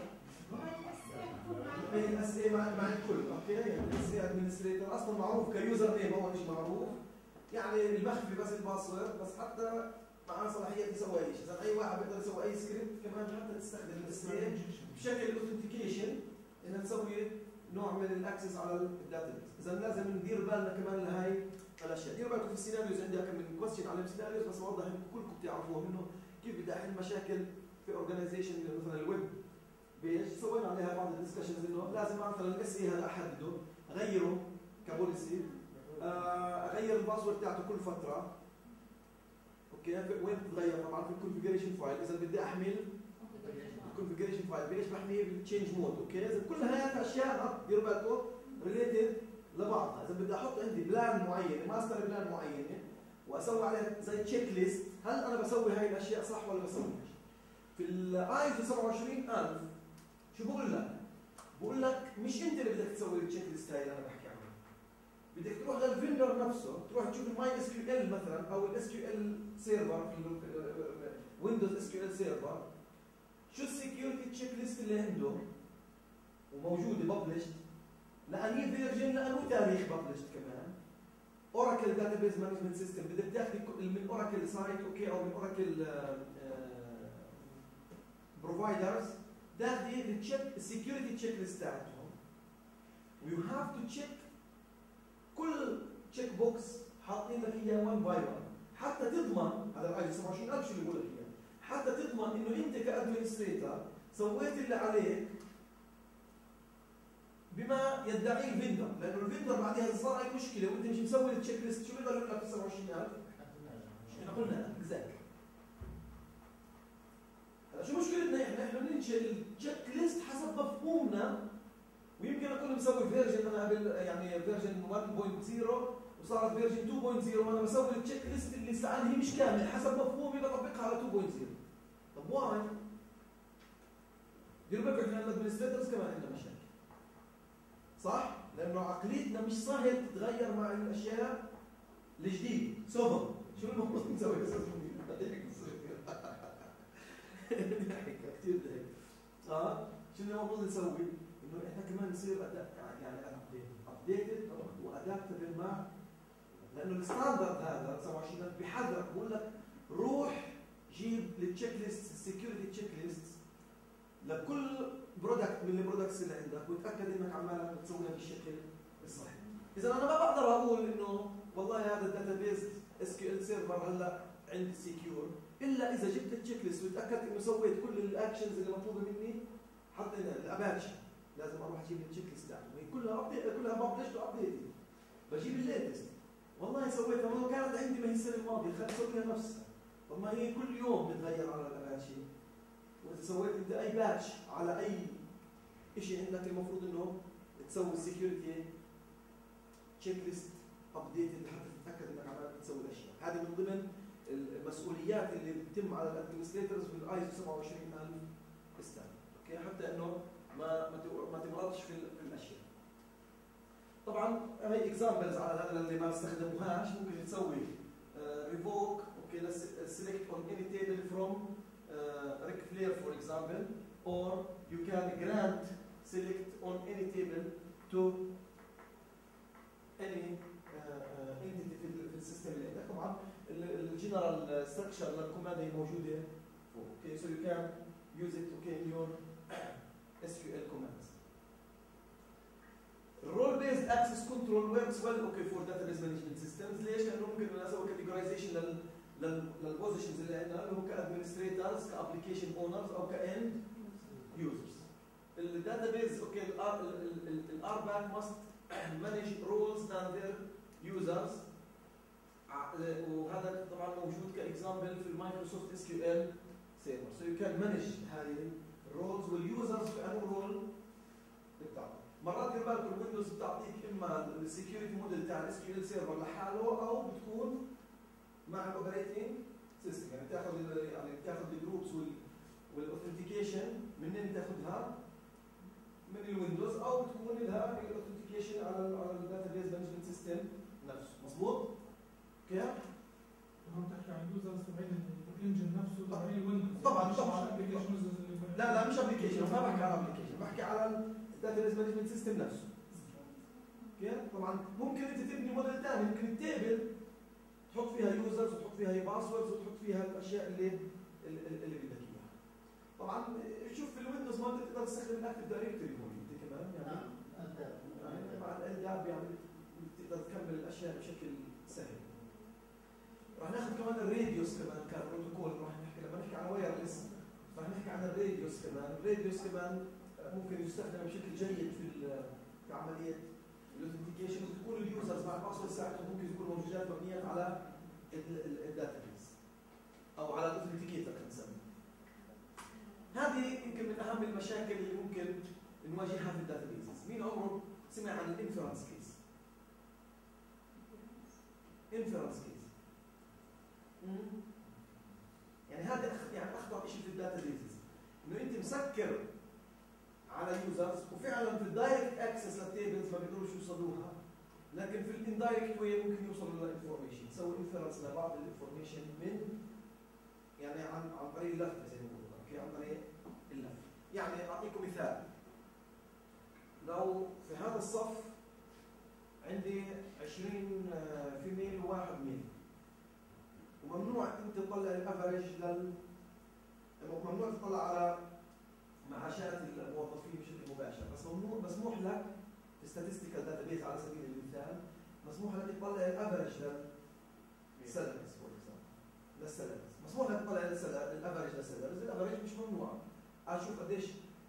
S1: الاس اي مع مع الكل اوكي يعني الاس اي ادمنستريتور اصلا معروف كيوزر نيم اول شيء معروف يعني المخفي بس الباسورد بس حتى معاه صلاحيه يسوي اي شيء، اذا اي واحد بيقدر يسوي اي سكريبت كمان حتى تستخدم الاس اي بشكل اوثنتيكيشن انها تسوي نوع من الاكسس على الداتابيز. اذا لازم ندير بالنا كمان لهي الاشياء. ديروا بالكم في السيناريوز عندي كم من كويستشن على السيناريوز بس بوضح انكم كلكم بتعرفوها منه كيف بدي احل مشاكل في اورجنايزيشن مثلا الويب بيج سوينا عليها بعض الدسكشنز انه لازم مثلا الاس اي هذا احدده اغيره كبوليسي اغير الباسورد تاعته كل فتره اوكي وين بتتغير طبعا في الكونفيجريشن فايل اذا بدي احمل الكونفيجريشن فايل بايش بحميه بالتشينج مود اوكي اذا كل هاي اشياء ديروا بالكم ريليتد لبعضها. اذا بدي احط عندي بلان معين ماستر بلان معينه واسوي عليها زي تشيك ليست هل انا بسوي هاي الاشياء صح ولا بسويهاش؟ في الايزو سبعة وعشرين ألف شو بقول لك؟ بقول لك مش انت اللي بدك تسوي التشيك ليست هاي اللي انا بحكي عنها. بدك تروح للفندر نفسه تروح تشوف الماي اس كيو ال مثلا او الاس كيو ال سيرفر في ويندوز اس كيو ال سيرفر شو السكيورتي تشيك ليست اللي عنده وموجوده ببلشت لاني فيرجن لانه تاريخ ببلشت كمان اوراكل داتابيز مانجمنت سيستم بدك تاخذي من اوراكل سايت اوكي او من اوراكل بروفايدرز تاخذي التشيك السكيورتي تشيك ليست تاعتهم ويو هاف تو تشيك كل تشيك بوكس حاطين لك اياه وان باي وان حتى تضمن هذا الاي سبعة وعشرين ألف شو اللي بقول لك اياه، حتى تضمن انه انت كادمنستريتور سويت اللي عليك بما يدعيه الفندر، لانه الفندر بعدها صار عليك مشكله وانت مش مسوي التشيك ليست، شو بيقدر يقول لك سبعة وعشرين ألف؟ احنا قلنا اكزاكت. هلا شو مشكلتنا احنا؟ احنا بننشئ التشيك ليست حسب مفهومنا، ويمكن اكون مسوي فيرجن انا قبل يعني فيرجن واحد نقطة صفر وصارت فيرجن اثنين نقطة صفر وانا بسوي التشيك ليست اللي سألني هي مش كامل حسب مفهومي بطبقها على اثنين نقطة صفر. طب واي؟ ديروا بالكم احنا الادمنستريتورز كمان عندنا مشاكل. صح؟ لانه عقليتنا مش سهل تتغير مع الاشياء الجديده. سوبر شو المفروض نسوي اساس ضحك كثير ضحك. اه شو اللي المفروض نسوي؟ انه احنا كمان نصير يعني ابديتد وادابتبل مع، لانه الستاندرد هذا سبعة وعشرين ألف بحذرك بقول لك روح جيب التشيك ليست السكيورتي تشيك ليست لكل برودكت من البرودكتس اللي عندك وتاكد انك عمالك بتسويها بالشكل الصحيح. اذا انا ما بقدر اقول انه والله هذا الداتابيز اس كيو ال سيرفر هلا عندي سكيور الا اذا جبت التشيك ليست وتاكدت انه سويت كل الاكشنز اللي مطلوبه مني. حطينا الاباتشي لازم اروح اجيب التشيك ليست تاعته هي كلها ابديت كلها ببلشت وابديت. بجيب الليتست والله سويتها ما كانت عندي ما هي السنه الماضيه خليني اسويها نفسها. طب ما هي كل يوم بتغير على الاباتشي. واذا سويت انت اي باتش على اي شيء عندك المفروض انه تسوي السكيورتي تشيك ليست ابديتد حتى تتاكد انك عمالك تسوي الاشياء. هذه من ضمن المسؤوليات اللي بتتم على الادمنستريتورز بالايزو سبعة وعشرين ألف ستاندرد. اوكي حتى انه ما ما تمرضش في الاشياء. طبعا هي اكزامبلز على هذا اللي ما استخدموهاش ممكن تسوي ريفوك اوكي select on any table from uh, Ric Flair for example, or you can grant select on any table to any uh, uh, entity في في السيستم اللي عندك. طبعا الجنرال ستراكشر للكوماند هي موجوده فوق. اوكي so you can use it okay in your S Q L commands. Role based access control works well okay for database management systems. ليش؟ لانه ممكن اسوي categorization لل للبوزيشنز اللي عندنا اللي هو كادمنستريتورز كابلكيشن اونرز او كاند يوزرز. الداتابيز اوكي الار باك ماست مانج رولز اند ذير يوزرز، وهذا طبعا موجود كاكزامبل في المايكروسوفت اس كيو ال سيرفر. سو يو كان مانج هذه الرولز واليوزرز في انو رول بتاعه. مرات دير بالكم الويندوز بتعطيك اما السكيورتي موديل تاع الاس كيو ال سيرفر لحاله او بتكون مع الاوبريتنج سيستم. يعني تاخذ يعني تاخذ الجروبس والاوثنتيكيشن منين تاخذها؟ من الويندوز او تكون لها الاوثنتيكيشن على على الداتابيز مانجمنت سيستم نفسه. مضبوط؟ كيف؟
S7: هم تحكي عن يوزرز تبعين الانجن نفسه تبعين الويندوز.
S1: طبعا طبعا
S7: ابلكيشنز
S1: لا لا مش ابلكيشن، ما بحكي على ابلكيشن، بحكي على الداتابيز مانجمنت سيستم نفسه. كيف؟ طبعا ممكن انت تبني موديل ثاني، ممكن التيبل تحط فيها يوزرز وتحط فيها باسوردز وتحط فيها الاشياء اللي اللي بدك اياها. طبعا شوف في الويندوز ما بتقدر تستخدم الاكتف دايركتوري هون انت كمان يعني يعني مع الالداب يعني بتقدر تكمل الاشياء بشكل سهل. راح ناخذ كمان الراديوس كمان كبروتوكول، راح نحكي لما نحكي عن وايرلس راح نحكي عن الراديوس كمان. الراديوس كمان ممكن يستخدم بشكل جيد في في عمليه الاوثنتيكيشن وتكون اليوزرز مع الباسورد ساعتهم ممكن يكونوا موجودات مبنيه على الداتابيز او على الاوثنتيكيتر كنسميه. هذه يمكن من اهم المشاكل اللي ممكن نواجهها في الداتابيز. مين عمره سمع عن الانفرنس كيس؟ انفرنس كيس يعني هذا يعني اخطر شيء في الداتابيز، انه انت مسكر على يوزرز وفعلا في الدايركت اكسس للتيبلز ما بيقدروش يوصلوها، لكن في الاندايركت واي ممكن يوصلوا للانفورميشن، يسوي انفرنس لبعض الانفورميشن من يعني عن عن طريق اللف زي ما بيقولوا، اوكي عن طريق اللف. يعني اعطيكم مثال، لو في هذا الصف عندي عشرين فيميل وواحد ميل، وممنوع انت تطلع الافرج لل ممنوع تطلع على معاشات الموظفين بشكل مباشر، بس ممنوع مسموح لك في statistical database على سبيل المثال مسموح لك تطلع الافرج للسلبس فور اكزامبل. للسلاريز، مسموح لك تطلع الافرج للسلاريز، الافرج مش ممنوع. اشوف قديش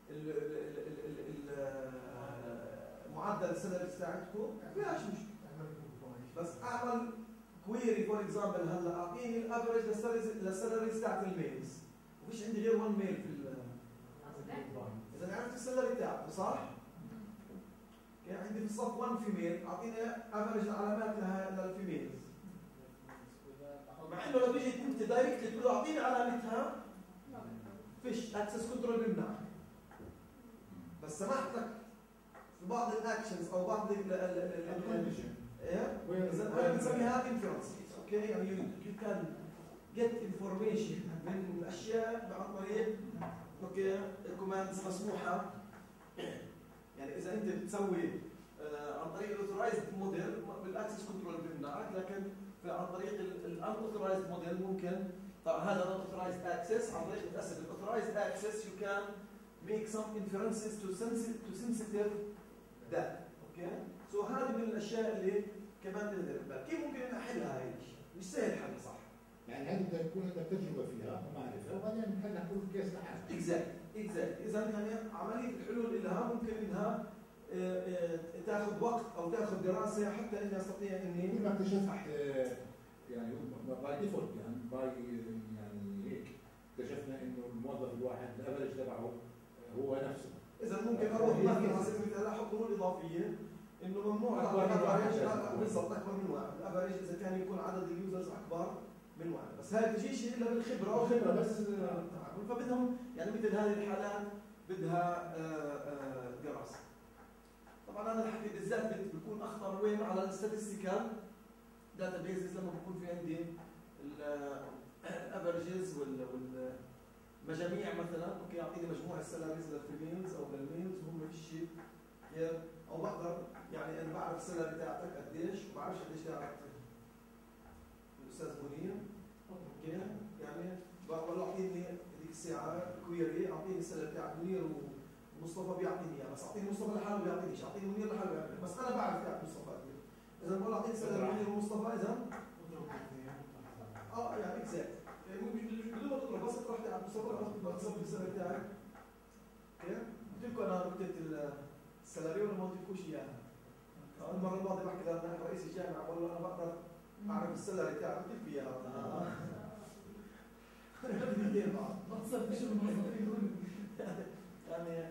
S1: معدل السلاريز تاعتكم فيهاش مشكله. بس اعمل كويري فور اكزامبل، هلا اعطيني الافرج للسلاريز تاعت الميلز، وفيش عندي غير واحد ميل في ال اذا عرفت السلري تاعته صح؟ كان عندي في الصف واحد فيميل، اعطيني افرج العلامات لها للفيميلز. مع انه لو تيجي انت دايركتلي تقول له اعطيني علامتها فيش اكسس كنترول بيمنع. بس سمحت لك في بعض الاكشنز او بعض ال ايه اذا بنسميها انفيرنس. اوكي يعني يو كان جيت انفورميشن من الاشياء عن طريق اوكي الكوماندز مسموحه. يعني اذا انت بتسوي آه عن طريق الاوثرايزد موديل بالاكسس كنترول بيمنعك، لكن عن طريق الاوثرايزد موديل ممكن طبعا هذا الاوثرايزد اكسس عن طريق متاسف الاوثرايزد اكسس يو كان make some inferences to sensitive to sensitive data. اوكي سو هذه من الاشياء اللي كمان بدنا ننتبه. كيف ممكن نحلها هاي الاشياء؟ مش سهل حل صح.
S6: يعني هذه بدها تكون عندك تجربه فيها ومعرفه وبعدين بنحلها كل كيس لحاله.
S1: اكزاكت اكزاكت اذا يعني عمليه الحلول لها ممكن انها تاخذ وقت او تاخذ دراسه حتى اني استطيع اني
S6: كل ما اكتشفت يعني باي ديفولت يعني باي يعني هيك اكتشفنا انه الموظف الواحد الافرج تبعه هو نفسه.
S1: اذا ممكن اروح مثلا على سبيل المثال احط رول اضافيه انه ممنوع الافرج بالضبط اكبر من واحد، الافرج اذا كان يكون عدد اليوزرز اكبر من واحد، بس هاي بتجيش الا بالخبره او خبره بس التعامل، فبدهم يعني مثل هذه الحالات بدها دراسه. طبعا انا الحكي بالذات بيكون اخطر وين على الستاتستيكال داتا بيزز لما بكون في عندي الافرجز والمجاميع مثلا. اوكي يعطيني مجموع السلاريز للفيميلز او للميلز وهم فيش شيء غير، او بقدر يعني انا بعرف السلاري تاعتك قديش وبعرفش قديش تعرف الاستاذ منير. اوكي يعني بقول اعطيني هذيك الساعه كويري اعطيني السلاري تاع منير ومصطفى بيعطيني اياه، بس اعطيني مصطفى لحاله بيعطينيش، اعطيني منير لحاله بيعطيني، بس انا بعرف تاع مصطفى قديش. اذا بقول اعطيني سلاري منير ومصطفى اذا اه يعني اكزاكت يعني بدون ما تضرب بس تروح تلعب مصطفى بتصفي السلاري تاعك. اوكي قلت لكم انا قلت السلاري ولا ما قلتلكوش اياها؟ المره الماضيه بحكي لنا رئيس الجامعه بقول له انا بقدر اعرف السلاري تاعك، قلت لك اياها. الاثنين بعض
S5: ما تصير شو الموظفين
S1: يعني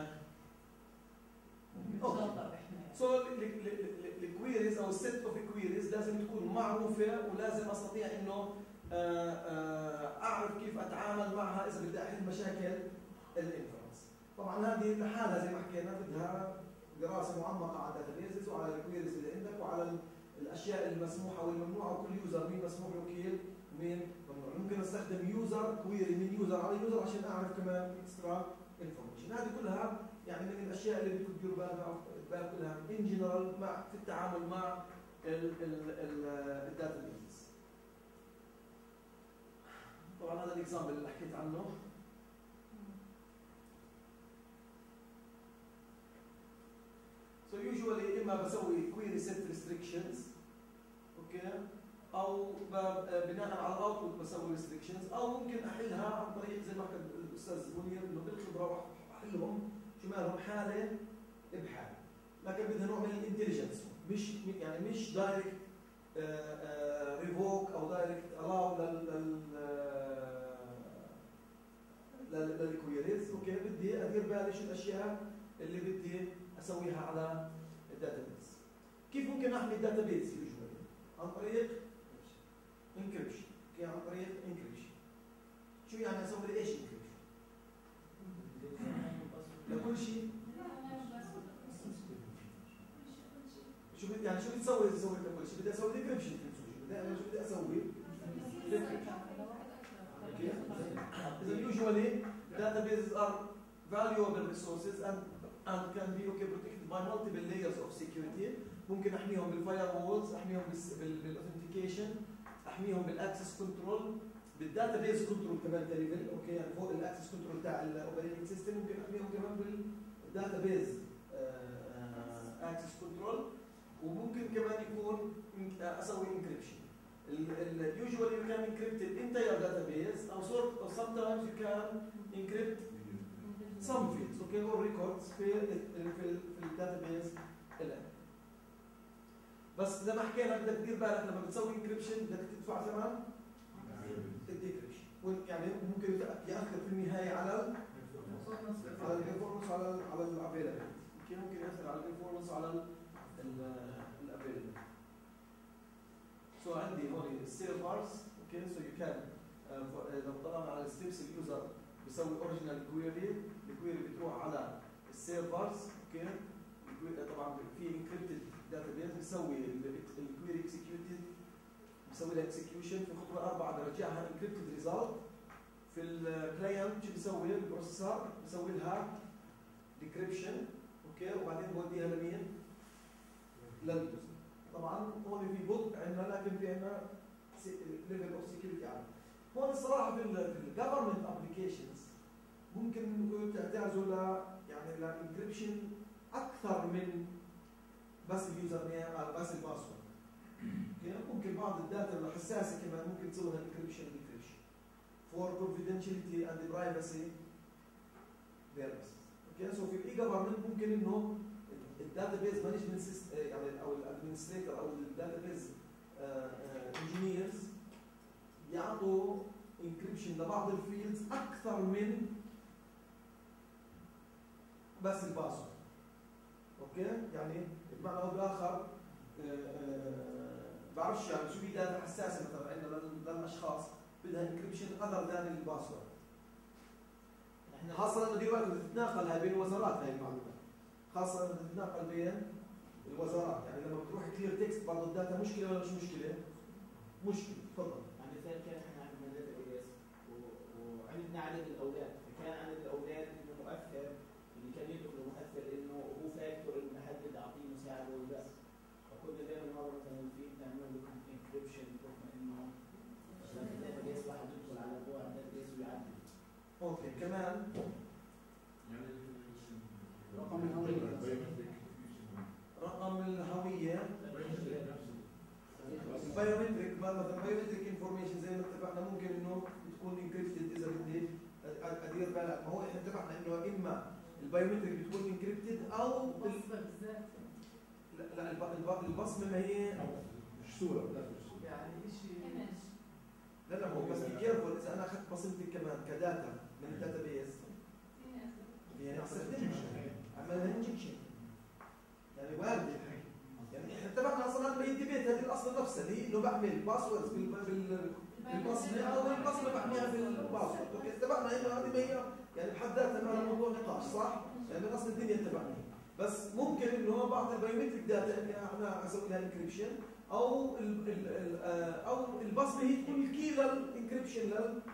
S5: شاطر احنا.
S1: سو الكويريز او الست اوف كويريز لازم تكون معروفه ولازم استطيع انه اعرف كيف اتعامل معها اذا بدي احل مشاكل الانفرنس. طبعا هذه لحالها زي ما حكينا بدها دراسه معمقه على الداتابيزز وعلى الكويريز اللي عندك وعلى الاشياء المسموحه والممنوعه وكل يوزر مين مسموح له وكيل ومين ممنوع. ممكن استخدم يوزر كويري من يوزر على يوزر عشان اعرف كمان اكسترا انفورميشن. هذه كلها يعني من الاشياء اللي بدكم تديروا بالها كلها ان جنرال مع في التعامل مع الداتابيز. طبعا هذا الاكزامبل اللي حكيت عنه. So usually اما بسوي query set restrictions اوكي او بناء على الاوتبوت بسوي restrictions، او ممكن احلها عن طريق زي ما حكى الاستاذ منير انه بالخبره احلهم شو مالهم حاله بحاله، لكن بدها نوع من الانتليجنس، مش يعني مش دايركت ريفوك او دايركت الاو لل للكويريز. اوكي بدي ادير بالي شو الاشياء اللي بدي اسويها على الداتابيز. كيف ممكن احمي الداتابيز يوجوالي؟ عن طريق انكريبشن. اوكي عن طريق انكريبشن. شو يعني اسوي لي ايش انكريبشن؟ لكل شيء؟ شو بدي يعني شو بدي اسوي اذا سويت لكل شيء؟ بدي اسوي انكريبشن في السوشيال، بدي اعمل شو بدي اسوي؟ اوكي؟ اذا يوجوالي databases are valuable resources and and can be okay protected by multiple layers of security. ممكن احميهم بالفاير وولز، احميهم بالاوثنتيكيشن، احميهم بالاكسس كنترول، بالداتابيز كنترول كمان تقريبا. اوكي يعني فوق الاكسس كنترول تاع الاوبريتنج سيستم ممكن احميهم كمان بالداتابيز اكسس كنترول، وممكن كمان يكون اسوي انكريبشن. usually you can encrypt the entire database or sort or sometimes you can encrypt some fields okay or records في ال في ال في الداتابيز الان. بس زي ما حكينا بدك تدير بالك لما بتسوي انكريبشن بدك تدفع ثمن الديكريبشن يعني ممكن ياثر في النهايه على ال على البرفورمانس على ال على الافيلابيلتي يمكن ممكن ياثر على البرفورمانس على الافيلابيلتي. سو عندي هون السيرفرز اوكي سو يو كان لو طلعنا على الستبس اليوزر بيسوي اوريجينال كويري الكويري بتروح على السيرفرز اوكي طبعا في انكريبتد داتابيز بيسوي الكويري اكسكيوتد بيسوي لها اكسكيوشن في خطوه اربعه برجعها انكريبتد ريزلت في الكلاينت شو بيسوي البروسيسور بيسوي لها ديكريبشن اوكي وبعدين بوديها لمين؟ لليوزر. طبعا هون في بطء عندنا لكن في عندنا ليفل اوف سكيورتي عالي. هون الصراحه في الجفرمنت ابلكيشنز ممكن تحتاجوا ل يعني لانكريبشن اكثر من بس اليوزر نيم او بس الباسورد. يعني ممكن بعض الداتا الحساسه كمان ممكن تسوي لها انكريبشن ديكريبشن for confidentiality and privacy purposes. اوكي سو في الاي جفرمنت ممكن انه الداتابيز مانجمنت سيستم يعني او الادمنستريتور او الداتابيز انجينيرز يعطوا انكريبشن لبعض الفيلدز اكثر من بس الباسورد. اوكي يعني بمعنى او باخر بعرفش يعني شو في داتا حساسه مثلا عندنا للاشخاص بدها انكريبشن اذر ذان الباسورد. خاصه لما دير بالك تتناقل هاي بين الوزارات هاي المعلومات. خاصه لما تتناقل بين الوزارات يعني لما بتروح كلير تكست برضه الداتا مشكله ولا مش مشكله؟ مشكله. تفضل.
S2: يعني مثال كان احنا عندنا داتا بيس وعندنا عدد الاولاد فكان عدد الاولاد انه مؤثر اللي كان يدخل مؤثر انه هو فاكتور انه نحدد اعطيه مساعده ولا لا. فكنا دائما مره مثلا في نعمل له انكريبشن بحكم انه عشان الداتا بيس واحد يدخل على موضوع الداتا بيس ويعدل.
S1: اوكي كمان
S4: رقم الهويه
S1: رقم الهويه البايومتريك مثلا بايومتريك انفورميشن زي ما اتفقنا ممكن انه تكون انكريبتد اذا بدي ادير بالك ما هو احنا اتفقنا انه اما البايومتريك بتكون انكريبتد او لا لا البصمه ما هي
S6: مش صوره لا مش صوره
S5: يعني شيء
S1: لا لا هو بس كيرفول اذا انا اخذت بصمتك كمان كداتا من الداتابيز يعني استخدمها اعملها انجكشن يعني وارد يعني احنا اتفقنا اصلا هذا هي الديبيت هذه الاصل نفسها اللي انه بعمل باسوردز بالبصمه او البصمه بعملها بالباسورد اوكي اتفقنا انه هذه ما هي يعني بحد ذاتها ما موضوع نقاش صح؟ يعني من اصل الدنيا اتفقنا بس ممكن انه بعض البايومتريك داتا اني انا اسوي لها انكريبشن او ال ال او البصمه هي تكون الكي للانكريبشن لل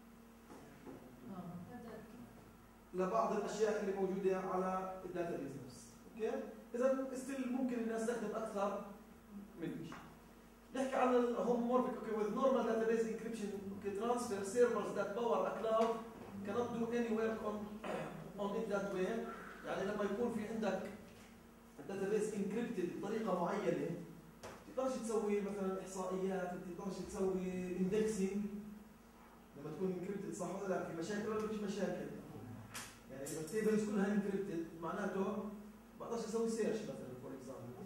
S1: لبعض الاشياء اللي موجوده على الداتا بيز نفسه اوكي اذا ستيل ممكن اني استخدم اكثر من شيء. نحكي عن الهومومورفيك اوكي with normal database encryption okay, transfer servers that power a cloud cannot do any work on on it that way. يعني لما يكون في عندك الداتابيس انكريبتد بطريقه معينه بتقدرش تسوي مثلا احصائيات بتقدرش تسوي اندكسينج لما تكون انكريبتد صح ولا لا؟ في مشاكل ولا مش مشاكل؟ يعني اذا التيبلز كلها انكريبتد معناته ما بقدرش اسوي سيرش مثلا فور اكزامبل.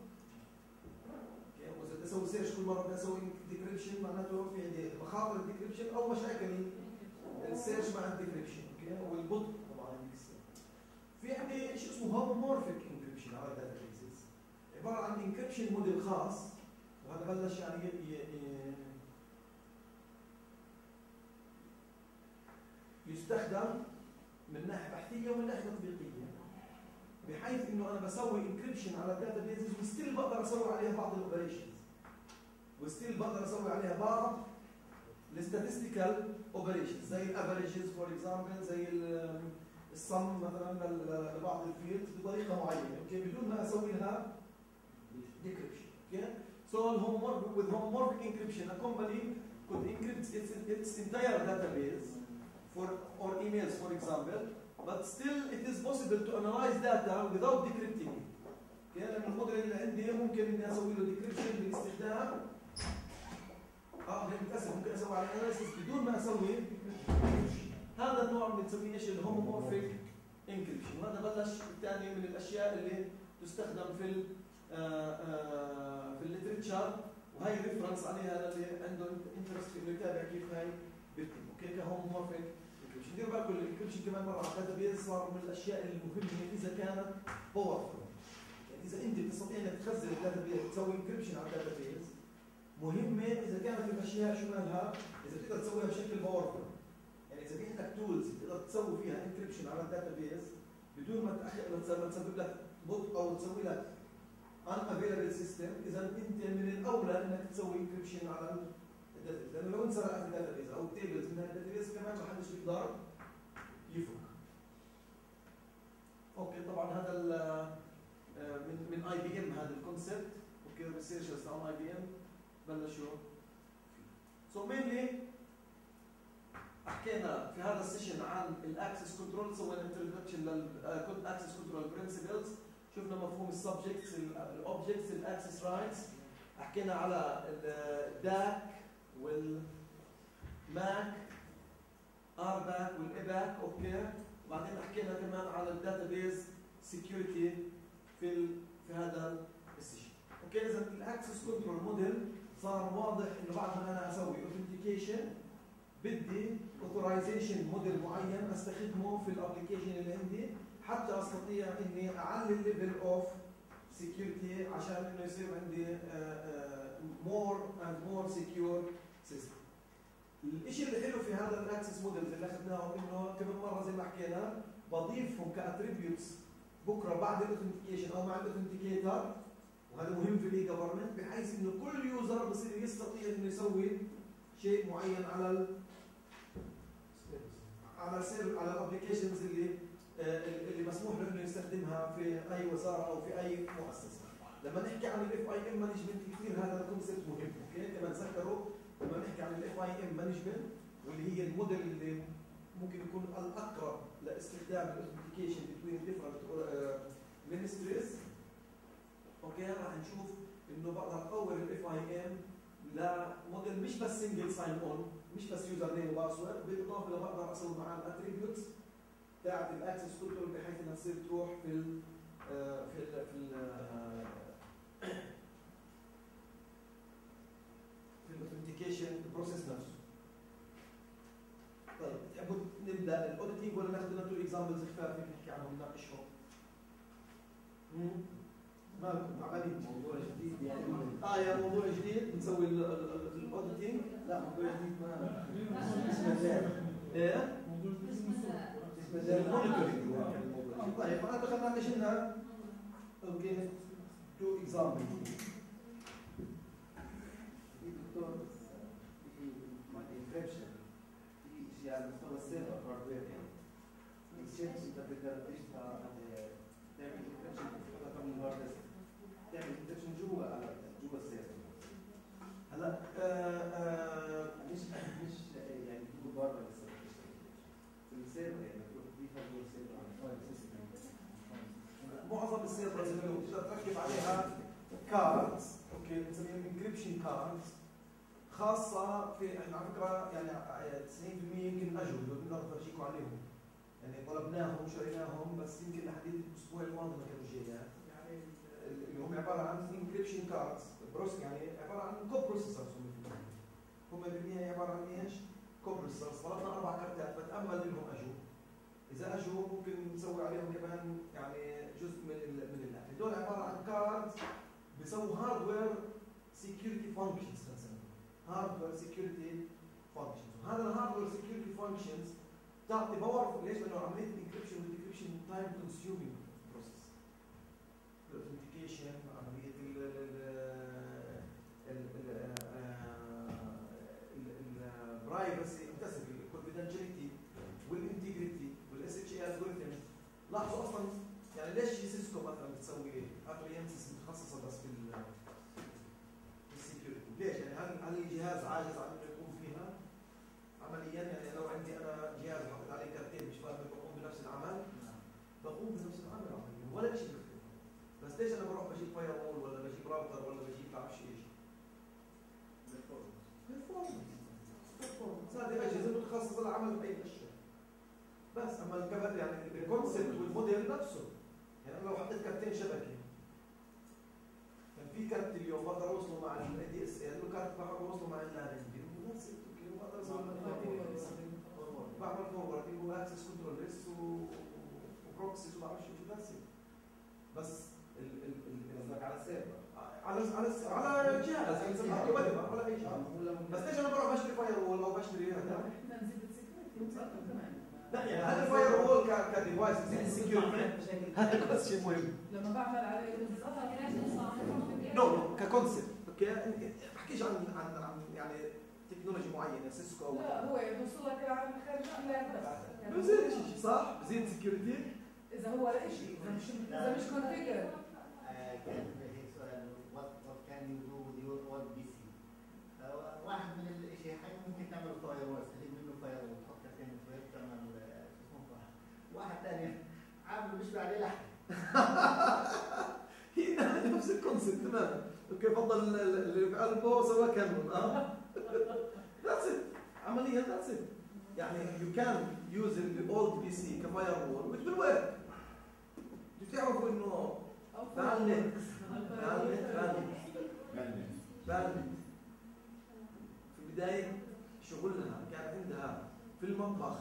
S1: اوكي واذا بدي اسوي سيرش كل مره بدي اسوي ديكريبشن معناته في عندي مخاطر الديكريبشن او مشاكل السيرش مع الديكريبشن اوكي والبطء طبعا. في عندي شيء اسمه هومومورفيك انكريبشن على الداتابيسز عباره عن انكريبشن موديل خاص وهذا بلش يعني يستخدم من ناحيه بحثيه ومن ناحيه تطبيقيه بحيث انه انا بسوي انكريبشن على الداتابيسز وستيل بقدر اسوي عليها بعض الاوبريشنز وستيل بقدر اسوي عليها بعض الستاتستيكال اوبريشنز زي الافريجز فور اكزامبل زي الصم مثلا لبعض الفيلدز بطريقه معينه اوكي بدون ما اسوي لها decryption okay so homomorphic with homomorphic encryption a company could encrypt its, its entire database for or emails for example but still it is possible to analyze data without decrypting it okay لان الموديل اللي عندي ممكن اني اسوي له decryption باستخدام اه متاسف ممكن اسوي عليه اناليسيس بدون ما اسوي. هذا النوع بنسميه ايش؟ الهومومورفيك انكريبشن، وهذا بلش ثاني من الاشياء اللي تستخدم في ال في الليترشر، وهي ريفرنس عليها للي عندهم انترست في انه يتابع كيف هاي بتكتب. اوكي كهومومورفيك انكريبشن. ديروا بالكم الانكريبشن كمان مره على الداتابيز صار من الاشياء المهمه اذا كانت باورفول. يعني اذا انت بتستطيع انك تخزن الداتابيز تسوي انكريبشن على الداتابيز، مهمه اذا كانت الاشياء شو مالها، اذا بتقدر تسويها بشكل باورفول. يعني اذا في عندك تولز تقدر تسوي فيها انكريبشن على الداتابيز بدون ما تسبب لك بطء او تسوي لك unavailable system، اذا انت من الاولى انك تسوي انكريبشن على الداتابيز، لانه لو انسرقت الداتابيز او التيبلز من الداتابيز كمان ما حدش بيقدر يفك. اوكي طبعا هذا من من اي بي ام هذا الكونسبت. اوكي ريسيرشرز تاع اي بي ام بلشوا. سو مينلي حكينا في هذا السيشن عن الاكسس كنترول، سوينا انترودكشن للاكسس كنترول برنسبلز، شفنا مفهوم السبجكتس الاوبجكتس الاكسس رايتس، حكينا على الداك والماك ارباك والاباك. اوكي بعدين حكينا كمان على الداتابيز سكيورتي في في هذا السيشن. اوكي اذا الاكسس كنترول موديل صار واضح انه بعد ما انا اسوي اوثنتيكيشن بدي اوثرايزيشن موديل معين استخدمه في الابلكيشن اللي عندي حتى استطيع اني اعلي الليفل اوف سكيورتي عشان انه يصير عندي مور اند مور سكيور سيستم. الشيء اللي حلو في هذا الاكسس موديلز اللي اخذناه انه كمان مره زي ما حكينا بضيفهم كاتريبيوتس بكره بعد الاوثنتيكيشن او مع الاوثنتيكيتر، وهذا مهم في الاي جفرمنت بحيث انه كل يوزر بصير يستطيع انه يسوي شيء معين على ال على سير على الابلكيشنز اللي اللي مسموح له انه يستخدمها في اي وزاره او في اي مؤسسه. لما نحكي عن الاف اي ام مانجمنت كثير هذا الكونسيبت مهم. اوكي كمان تذكروا لما نحكي عن الاف اي ام مانجمنت واللي هي الموديل اللي ممكن يكون الاقرب لاستخدام الاوثنتيكيشن بين ديفرنت مينستريز. اوكي راح نشوف انه بقدر اطور الاف اي ام لموديل مش بس سنجل ساين اون، مش بس يوزر نيم وباسورد، بالاضافه الى بقدر اسوي معاه الاتريبيوتس بتاعت الاكسس كنترول بحيث انها تصير تروح في ال في ال في ال في الاوثنتيكيشن بروسيس نفسه. طيب تحبوا نبدا الاوديتنج ولا ناخذ لنا تو اكزامبلز خفاف نحكي عنهم نناقشهم؟ ما عمليه
S2: موضوع جديد يعني.
S1: اه يا موضوع جديد نسوي الاوديتنج. لا موضوع جديد ما اسمه زين. ايه؟ اسمه زين المونيتورنج. طيب معناته خلينا نناقش لنا اوكي تو اكزامبلز.
S2: في دكتور في انكريبشن في شيء على مستوى السيرفر هاردوير يعني. الشيء انت بتقدر تشتغل تعمل انكريبشن من الهارد تعمل انكريبشن جوا على جوا السيرفر.
S1: هلا
S2: مش مش يعني تكون برا السيرفر في السيرفر يعني تروح تضيفها جوا السيرفر على الفايل سيستم.
S1: معظم السيرفرز اللي بتقدر تركب عليها كاردز. اوكي بنسميهم انكريبشن كاردز خاصه في احنا على فكره يعني تسعين بالمئة يمكن اجوا بنقدر نفرجيكم عليهم. يعني طلبناهم وشريناهم بس يمكن لحديت الاسبوع الماضي ما كانوا جايين. يعني اللي هم عباره عن انكريبشن كاردز بروس يعني عباره عن كو بروسيسورز. هم بالنهايه عباره عن ايش؟ كو بروسيسورز. طلبنا اربع كارتات بتامل انهم اجوا. اذا اجوا ممكن نسوي عليهم كمان يعني جزء من ال من اللعبه. هدول عباره عن كاردز بيسووا هاردوير سكيورتي فانكشنز بنسميهم. هاردوير سكيورتي فانكشنز. وهذا الهاردوير سكيورتي فانكشنز تعطي باور. ليش؟ لانه عمليه الانكريبشن والديكريبشن تايم كونسيومينج بروسيس. الاوثنتيكيشن عمليه البرايفسي امتسك الكونفيدنشاليتي والانتجريتي والاس اتش اي الجوريثمز. لاحظوا اصلا يعني ليش سيسكو مثلا بتسوي ابلينسز متخصصه بس في السكيورتي؟ ليش؟ يعني هل هل الجهاز عاجز عن انه يقوم فيها؟ عمليا يعني لو عندي انا جهاز حطيت عليه كارتين مش فاهم بقوم بنفس العمل؟ بقوم بنفس العمل عمليا ولا شيء بيختلف. بس ليش انا بروح بجيب فاير وول ولا بجيب راوتر ولا بجيب بعرفش ايش؟ هذه اجهزه متخصصه لعمل اي اشياء. بس اما الكبر يعني الكونسيبت والموديل نفسه. يعني انا لو حطيت كارتين شبكه كان في كارت اليوم بقدر اوصله مع الاي دي اس ال وكارت بقدر اوصله مع اللابنج ونفس الكلام بقدر اوصله بعمل فورورد واكسس كنترول ليست وبروكسيز وما بعرفش شو بس بس ال ال ال
S4: قصدك على السيرفر
S1: على على على جهاز على ويب ولا اي شيء. بس ليش انا بروح بشتري فاير وول او بشتري هذا؟
S5: احنا نزيد السكيورتي كمان.
S1: لا يعني هذا الفاير وول كديفايس يزيد السكيورتي هذا بس شيء مهم.
S5: لما بعمل عليه
S1: نو نو ككونسيبت اوكي بحكيش عن عن عن يعني تكنولوجي معينه سيسكو او
S5: لا هو بوصلك على خارج اللاب بس
S1: بزيد شيء صح بزيد سكيورتي
S5: اذا هو لا شيء اذا مش اذا مش كونفيجر.
S3: كان هيك سؤال what what can you do with your old بي سي؟ واحد من الاشياء ممكن تعمل فاير وول تجيب منه فاير وول تحط كارتين فاير تعمل شو اسمه واحد ثاني عامل بيشبه عليه لحم.
S1: هي نفس الكونسيبت تماما. اوكي فضل اللي في قلبه سوى كانون اه ذاتس ات عمليا ذاتس ات. يعني يو كان يوز الاولد بي سي كفاير وول which will work. بتعرفوا انه بالنت بالنت بالنت بالنت في بدايه شغلها كان عندها في المطبخ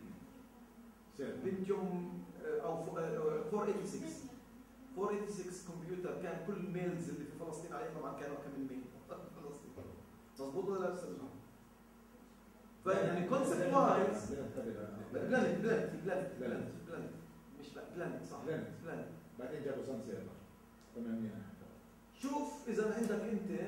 S1: بنتيوم او أربعمية وستة وثمانين أربعمية وستة وثمانين كمبيوتر كان كل الميلز اللي في فلسطين عليه طبعا كانوا كم ميل فلسطين مضبوط ولا لا استاذ محمد؟ فيعني كونسبت وايز بلانت بلانت بلانت بلانت بلانت مش بلانت صح
S6: بلانت
S1: بلانت
S6: بعدين جابوا سان سيرفر ثمانمية.
S1: شوف اذا عندك انت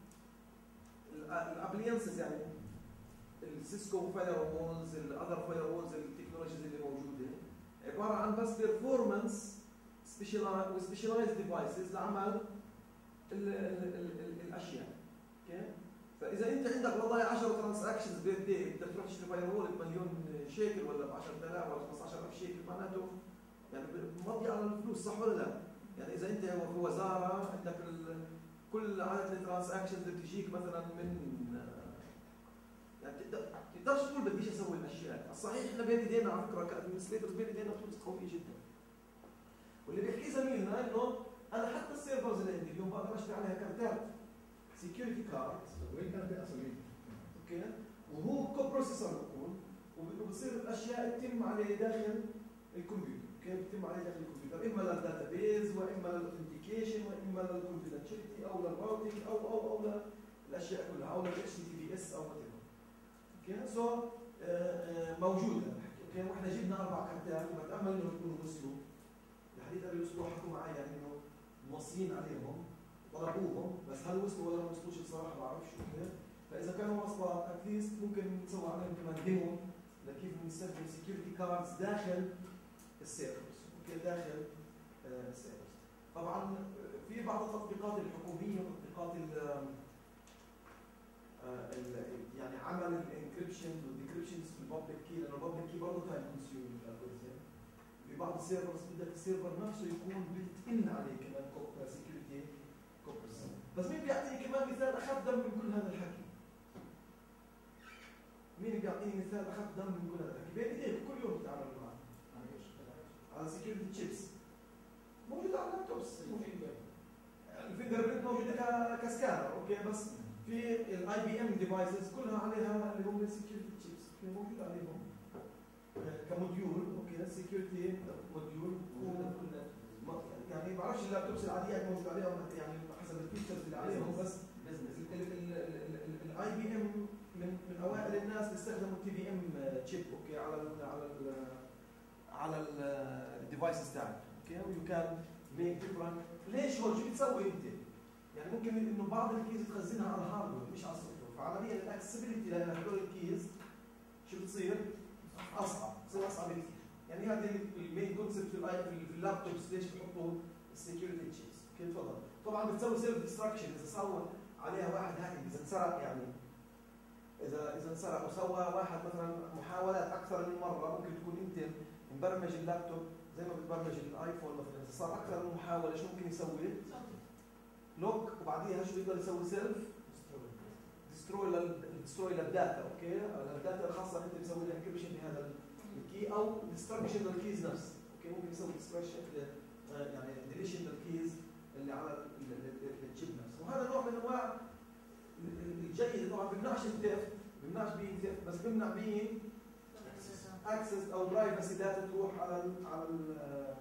S1: الابلينسز يعني السيسكو فاير وولز الاذر فاير وولز التكنولوجيز اللي موجوده عباره عن بس بيرفورمانس وسبيشالايزد ديفايسز لعمل ال ال ال الاشياء. اوكي فاذا انت عندك والله عشرة ترانزاكشنز بير داي بدك تروح تشتري فاير وول بمليون شيكل ولا ب عشرة آلاف ولا خمسة عشر ألف شيكل معناته يعني مضي على الفلوس صح ولا لا؟ يعني اذا انت في وزاره عندك كل عدد الترانزاكشنز اللي بتجيك مثلا من يعني تقدرش تقول بديش اسوي الاشياء، الصحيح احنا بين ايدينا على فكره كادمنستريتورز بين ايدينا تولز قويه جدا. واللي بيحكي زميلنا انه انا حتى السيرفرز اللي عندي اليوم بقدر اشتري عليها كارتات سكيورتي كارد.
S6: وين كانت اصلا؟
S1: اوكي وهو كو بروسيسور بكون وبتصير الاشياء تتم عليه داخل الكمبيوتر. اوكي بتتم عليه داخل الكمبيوتر اما للداتابيز واما للاوثنتيكيشن واما للكونفيدنشاليتي او للراوتنج او او او للاشياء كلها او للاتش تي تي بي اس او وات اوكي سو موجوده. اوكي واحنا جبنا اربع كارتات وبتامل انه يكونوا وصلوا الحديث اللي وصلوا حكوا معي يعني انه موصيين عليهم طلبوهم بس هل وصلوا ولا ما وصلوش بصراحه ما بعرفش. اوكي فاذا كانوا وصلوا اتليست ممكن نسوي عليهم كمان ديمو لكيف بنستخدم سكيورتي كاردز داخل السيرفرز. اوكي داخل آه السيرفرز. طبعا في بعض التطبيقات الحكوميه وتطبيقات ال يعني عمل الانكربشن والديكربشن في البابليك كي لانه البابليك كي برضه تايم كونسيومينج في بعض السيرفرز بدك السيرفر نفسه يكون بيلت ان عليه كمان سكيورتي كوبرز. بس مين بيعطيني كمان مثال اخف دم من كل هذا الحكي؟ مين بيعطيني مثال اخف دم من كل هذا الحكي؟ بين ايديك كل يوم بتتعامل معه على سكيورتي تشيبس موجوده على اللابتوبس موجوده الفينجر برنت موجوده كسكانر. اوكي بس في الاي بي ام ديفايسز كلها عليها اللي هم السكيورتي تشيبس موجود عليهم كموديول. اوكي السكيورتي موديول يعني ما بعرفش اللابتوبس العاديه موجود عليها يعني حسب الفيتشرز اللي عليهم بس الاي بي ام من من اوائل الناس بيستخدموا التي بي ام تشيب. اوكي على ال على ال على الديفايسز تاعك. اوكي ويو كان ميك ديفرنت. ليش هو شو بتسوي انت؟ يعني ممكن انه بعض الكيز تخزنها على الهاردوير مش على السوفت وير فعمليا الاكسسبيلتي لهدول الكيز شو بتصير؟ اصعب بتصير اصعب كثير. يعني هذه المين كونسبت في في اللابتوبس ليش بحطوا السكيورتي تشيبس. اوكي تفضل. طبعا بتسوي سيلف ديستراكشن اذا صار عليها واحد هاكينج اذا انسرق يعني اذا اذا انسرق وسوى واحد مثلا محاولات اكثر من مره ممكن تكون انت مبرمج اللابتوب زي ما بتبرمج الايفون مثلا اذا صار اكثر من محاوله شو ممكن يسوي؟ لوك وبعديها شو يقدر يسوي؟ سيلف دستروي دستروي للداتا اوكي الداتا الخاصه انت بتسوي لها انكربشن بهذا الكي او ديستركشن للكيز نفس اوكي ممكن يسوي ديستركشن يعني ديليشن للكيز اللي على الشيب نفسه وهذا نوع من انواع الجيد طبعا بيمنعش الثيفت بيمنعش بين ثيفت بس بيمنع بين اكسس او برايفسي داتا تروح على ال على ال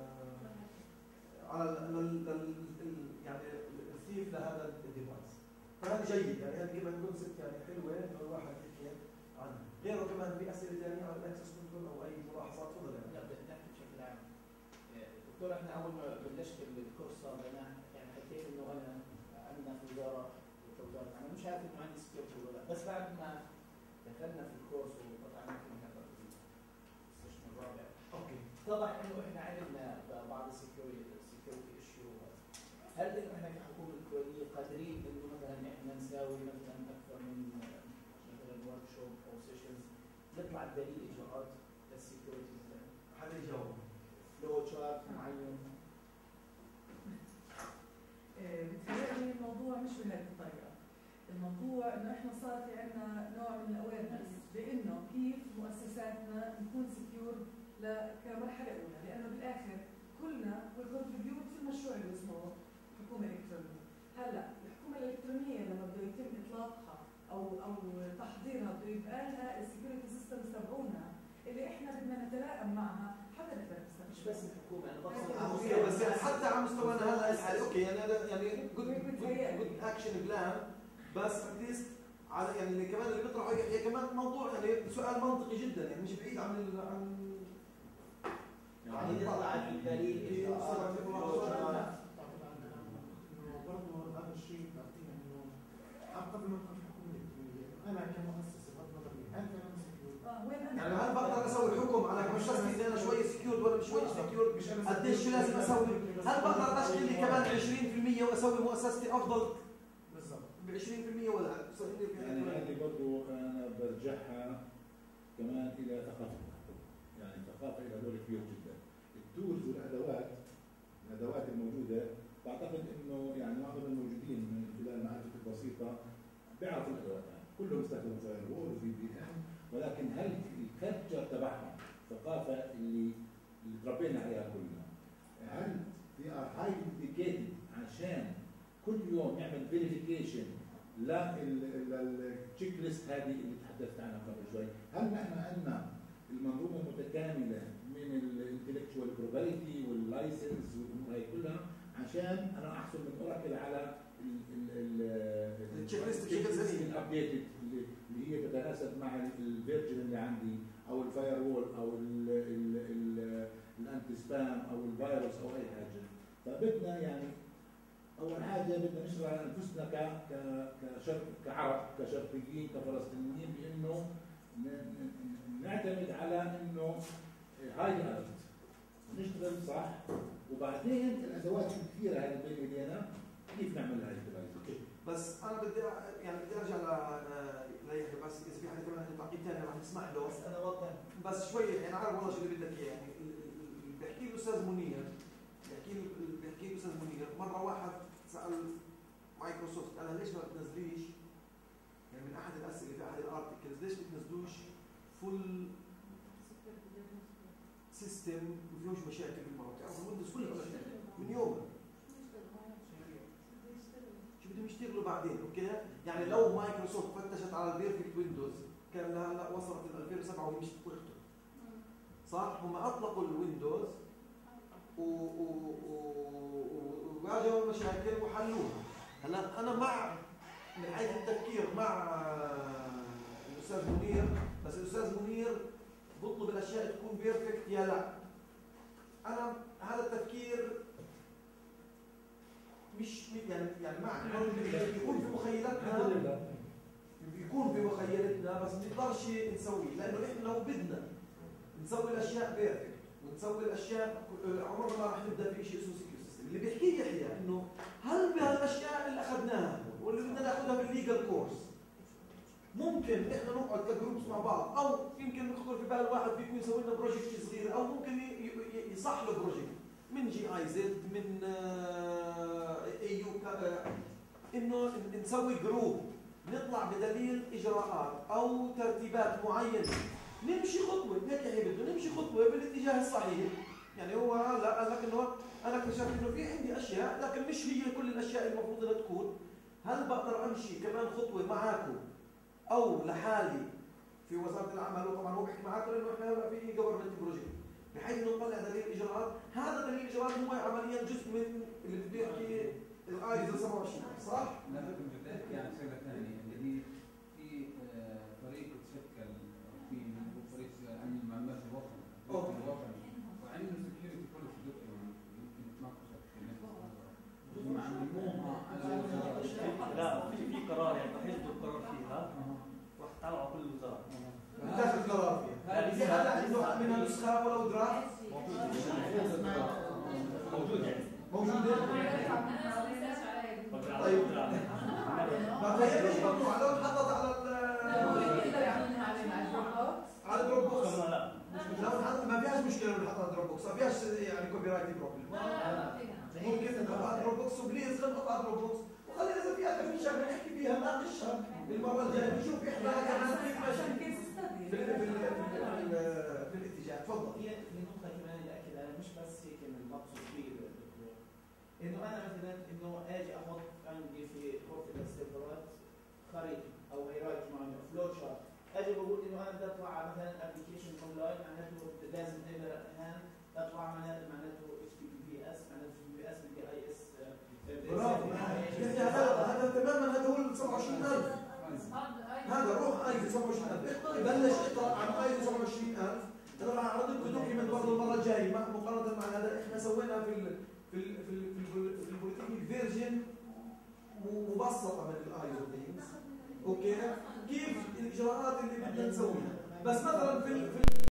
S1: على ال يعني الثيف لهذا الديفايس فهذا جيد يعني هذه كمان كونسبت يعني حلوه انه الواحد يحكي عنها غيره كمان في اسئله ثانيه على الاكسس كنترول او اي ملاحظات تفضل يعني
S2: لا بدي احكي بشكل عام دكتور احنا اول ما بلشت الكورس صار لنا يعني حكيت انه انا عندنا في وزاره وزاره انا مش عارف انه عندي سكيورتي ولا لا بس بعد ما دخلنا في الكورس وقطعنا يمكن هذا السيشن الرابع
S1: اوكي
S2: اتضح انه احنا عملنا بعض السكيورتي سكيورتي ايشيو هل انه احنا كحكومه الكويتيه قادرين انه مثلا احنا نساوي مثلا اكثر من مثلا ورك شوب او سيشنز نطلع بدليل اجراءات للسكيورتي مثلا
S1: حدا يجاوب
S2: فلو تشارت معين
S5: بتهيألي الموضوع مش بهذه الطريقة، الموضوع انه احنا صار في عندنا نوع من الاويرنس بانه كيف مؤسساتنا نكون سكيور كمرحلة أولى، لأنه بالآخر كلنا بنكونتريبيوت في المشروع اللي اسمه حكومة إلكترونية. هلا الحكومة الإلكترونية لما بده يتم إطلاقها أو أو تحضيرها بده يبقى لها السكيورتي سيستمز تبعونا اللي احنا بدنا نتلائم معها حتى نقدر نستفيد.
S2: مش بس الحكومة أنا
S1: بقصد بس يعني حتى على مستوانا هلا الحالي اوكي يعني هذا يعني جود جود اكشن بلان بس اتليست على يعني اللي كمان اللي بيطرحه هي كمان موضوع يعني سؤال منطقي جدا يعني مش بعيد عن عن
S2: يعني يطلع الدليل
S3: برضه هذا الشيء بيعطينا انه قبل ما ندخل في الحكومه الالكترونيه انا كمؤسسه بغض النظر هل كمان سكيور؟
S1: يعني هل بقدر اسوي حكم على مش بس اذا انا شوي سكيور ولا مش شوي سكيور قديش شو لازم اسوي؟ هل بقدر اشيل لي كمان عشرين بالمئة واسوي مؤسستي افضل
S3: بالضبط
S1: ب عشرين بالمئة ولا
S6: يعني هذه برضه انا برجعها كمان الى ثقافه يعني ثقافه الى دور كبير جدا. التولز والادوات الادوات الموجوده بعتقد انه يعني معظم الموجودين من خلال معرفتي البسيطه بيعرفوا الادوات يعني كلهم بيستخدموا فاير وول وفي بي ان ولكن هل الكلتشر تبعهم الثقافه اللي اللي تربينا عليها كلنا هل في ار هاي ديديكيتد عشان كل يوم نعمل فيريفيكيشن للتشيك ليست هذه اللي تحدثت عنها قبل شوي؟ هل نحن عندنا المنظومه المتكامله من الانتلكتشوال بروبرتي واللايسنس والامور هي كلها عشان انا احصل من اوراكل على
S1: التشيك ليست بشكل سليم
S6: الابديتد اللي هي تتناسب مع الفيرجن اللي عندي او الفاير وول او الانتي سبام او الفيروس او اي حاجه. فبدنا يعني اول حاجه بدنا نشتغل على انفسنا ك كشرق كعرب كشرقيين كفلسطينيين بانه نعتمد على انه هاي الارض نشتغل صح وبعدين الادوات الكثيره هذه بين ايدينا كيف نعمل هاي الديفايس.
S1: بس انا بدي يعني بدي ارجع ل ليحيى بس اذا في حدا كمان عنده تعقيب ثاني راح نسمع له
S2: بس انا اوضح
S1: بس شوي يعني عارف والله شو اللي بدك اياه يعني اللي بيحكي له الاستاذ منير بيحكي له بيحكي له الاستاذ منير مره واحد سال مايكروسوفت قال ليش ما بتنزليش يعني من احد الاسئله في احد الارتكلز ليش ما بتنزلوش فول سيستم ما فيهوش مشاكل بالمواقع او ويندوز كلها من يوم شو بدهم يشتغلوا بعدين اوكي يعني لو مايكروسوفت فتشت على البيرفكت ويندوز كان لها لا وصلت ل ألفين وسبعة وهي مش بتخطر صح هم اطلقوا الويندوز وواجهوا المشاكل وحلوها. هلا انا مع من حيث التفكير مع الاستاذ منير بس الاستاذ منير بطلب الاشياء تكون بيرفكت يا لا انا هذا التفكير مش يعني يعني مع يكون في مخيلتنا بيكون في مخيلتنا بس ما نقدرش نسويه لانه احنا لو بدنا نسوي الاشياء بيرفكت ونسوي الاشياء عمرنا ما راح نبدا في شيء اسمه سكيور سيستم. اللي بيحكي يحيى انه هل بهالاشياء اللي اخذناها واللي بدنا ناخذها بالليجل كورس ممكن احنا نقعد كجروبس مع بعض او يمكن يخطر في بال الواحد فيكم يسوي لنا بروجكت صغير او ممكن يصح له بروجكت من جي اي زد من اي يو انه نسوي جروب نطلع بدليل اجراءات او ترتيبات معينه، نمشي خطوه، هيك هي بده نمشي خطوه بالاتجاه الصحيح. يعني هو هلا قال لك انه انا اكتشفت انه في عندي اشياء لكن مش هي كل الاشياء المفروض انها تكون. هل بقدر امشي كمان خطوه معاكم او لحالي في وزاره العمل؟ وطبعا هو بيحكي معاكم لانه احنا هلا في جفرمنت بروجكت، بحيث انه نطلع دليل اجراءات. هذا دليل اجراءات هو عمليا جزء من اللي بده يحكي الايزو سبعة وعشرين، صح؟
S4: لا لكن بدي احكي عن شغله ثانيه اللي هي في آه، فريق تشكل في فريق امن المعلومات الوطني الوطني وعنده سكيورتي بوليسي دوكيومنت يمكن تناقشها في معلوموها على
S8: لا في في قرار يعني حزب القرار فيها راح تطلعوا على كل الوزارات.
S1: بتاخذ قرار فيها. في حدا عنده منها نسخه ولو درافت؟
S8: موجود يعني
S1: موجوده؟ طيب ما هي مش ممنوع لو انحطت على على دروب بوكس.
S8: لا
S1: لو انحطت ما فيهاش مشكله لو انحطت على دروب بوكس، ما فيهاش يعني كوبي رايت بروبلم. ممكن نحطها على دروب بوكس وبليز خلينا نحطها على دروب بوكس وخلينا اذا في اكثر من شغله نحكي فيها نناقشها المره الجايه نشوف احنا كمان كيف ماشي في ال- في ال- في ال- في الاتجاه. تفضل.
S2: هي في نقطة كمان اللي أكد عليها مش بس هيك من المقصود فيه دكتور، إنه أنا مثلا إنه أجي أحط عندي في غرفة السيرفرات خريطة أو هيرايكي معينة فلو شارت، أجي بقول إنه أنا بدي أطلع على مثلا أبلكيشن أونلاين معناته لازم أقدر الآن أطلع معناته معناته اتش تي بي اس معناته اتش تي بي اس بدي اي اس
S1: برافو. هذا هذا تماما هذا هو ال سبعة وعشرين ألف. هذا روح ايزو سبعة وعشرين ألف، بلش اقرا عن ايزو سبعة وعشرين ألف. انا راح اعرض لكم دوكيمنت برضه المره الجايه مقارنه مع هذا. احنا سوينا في ال في ال في ال في البوليتيك فيرجن مبسطه من الايزو ثينكس. اوكي كيف الاجراءات اللي بدنا نسويها، بس مثلا في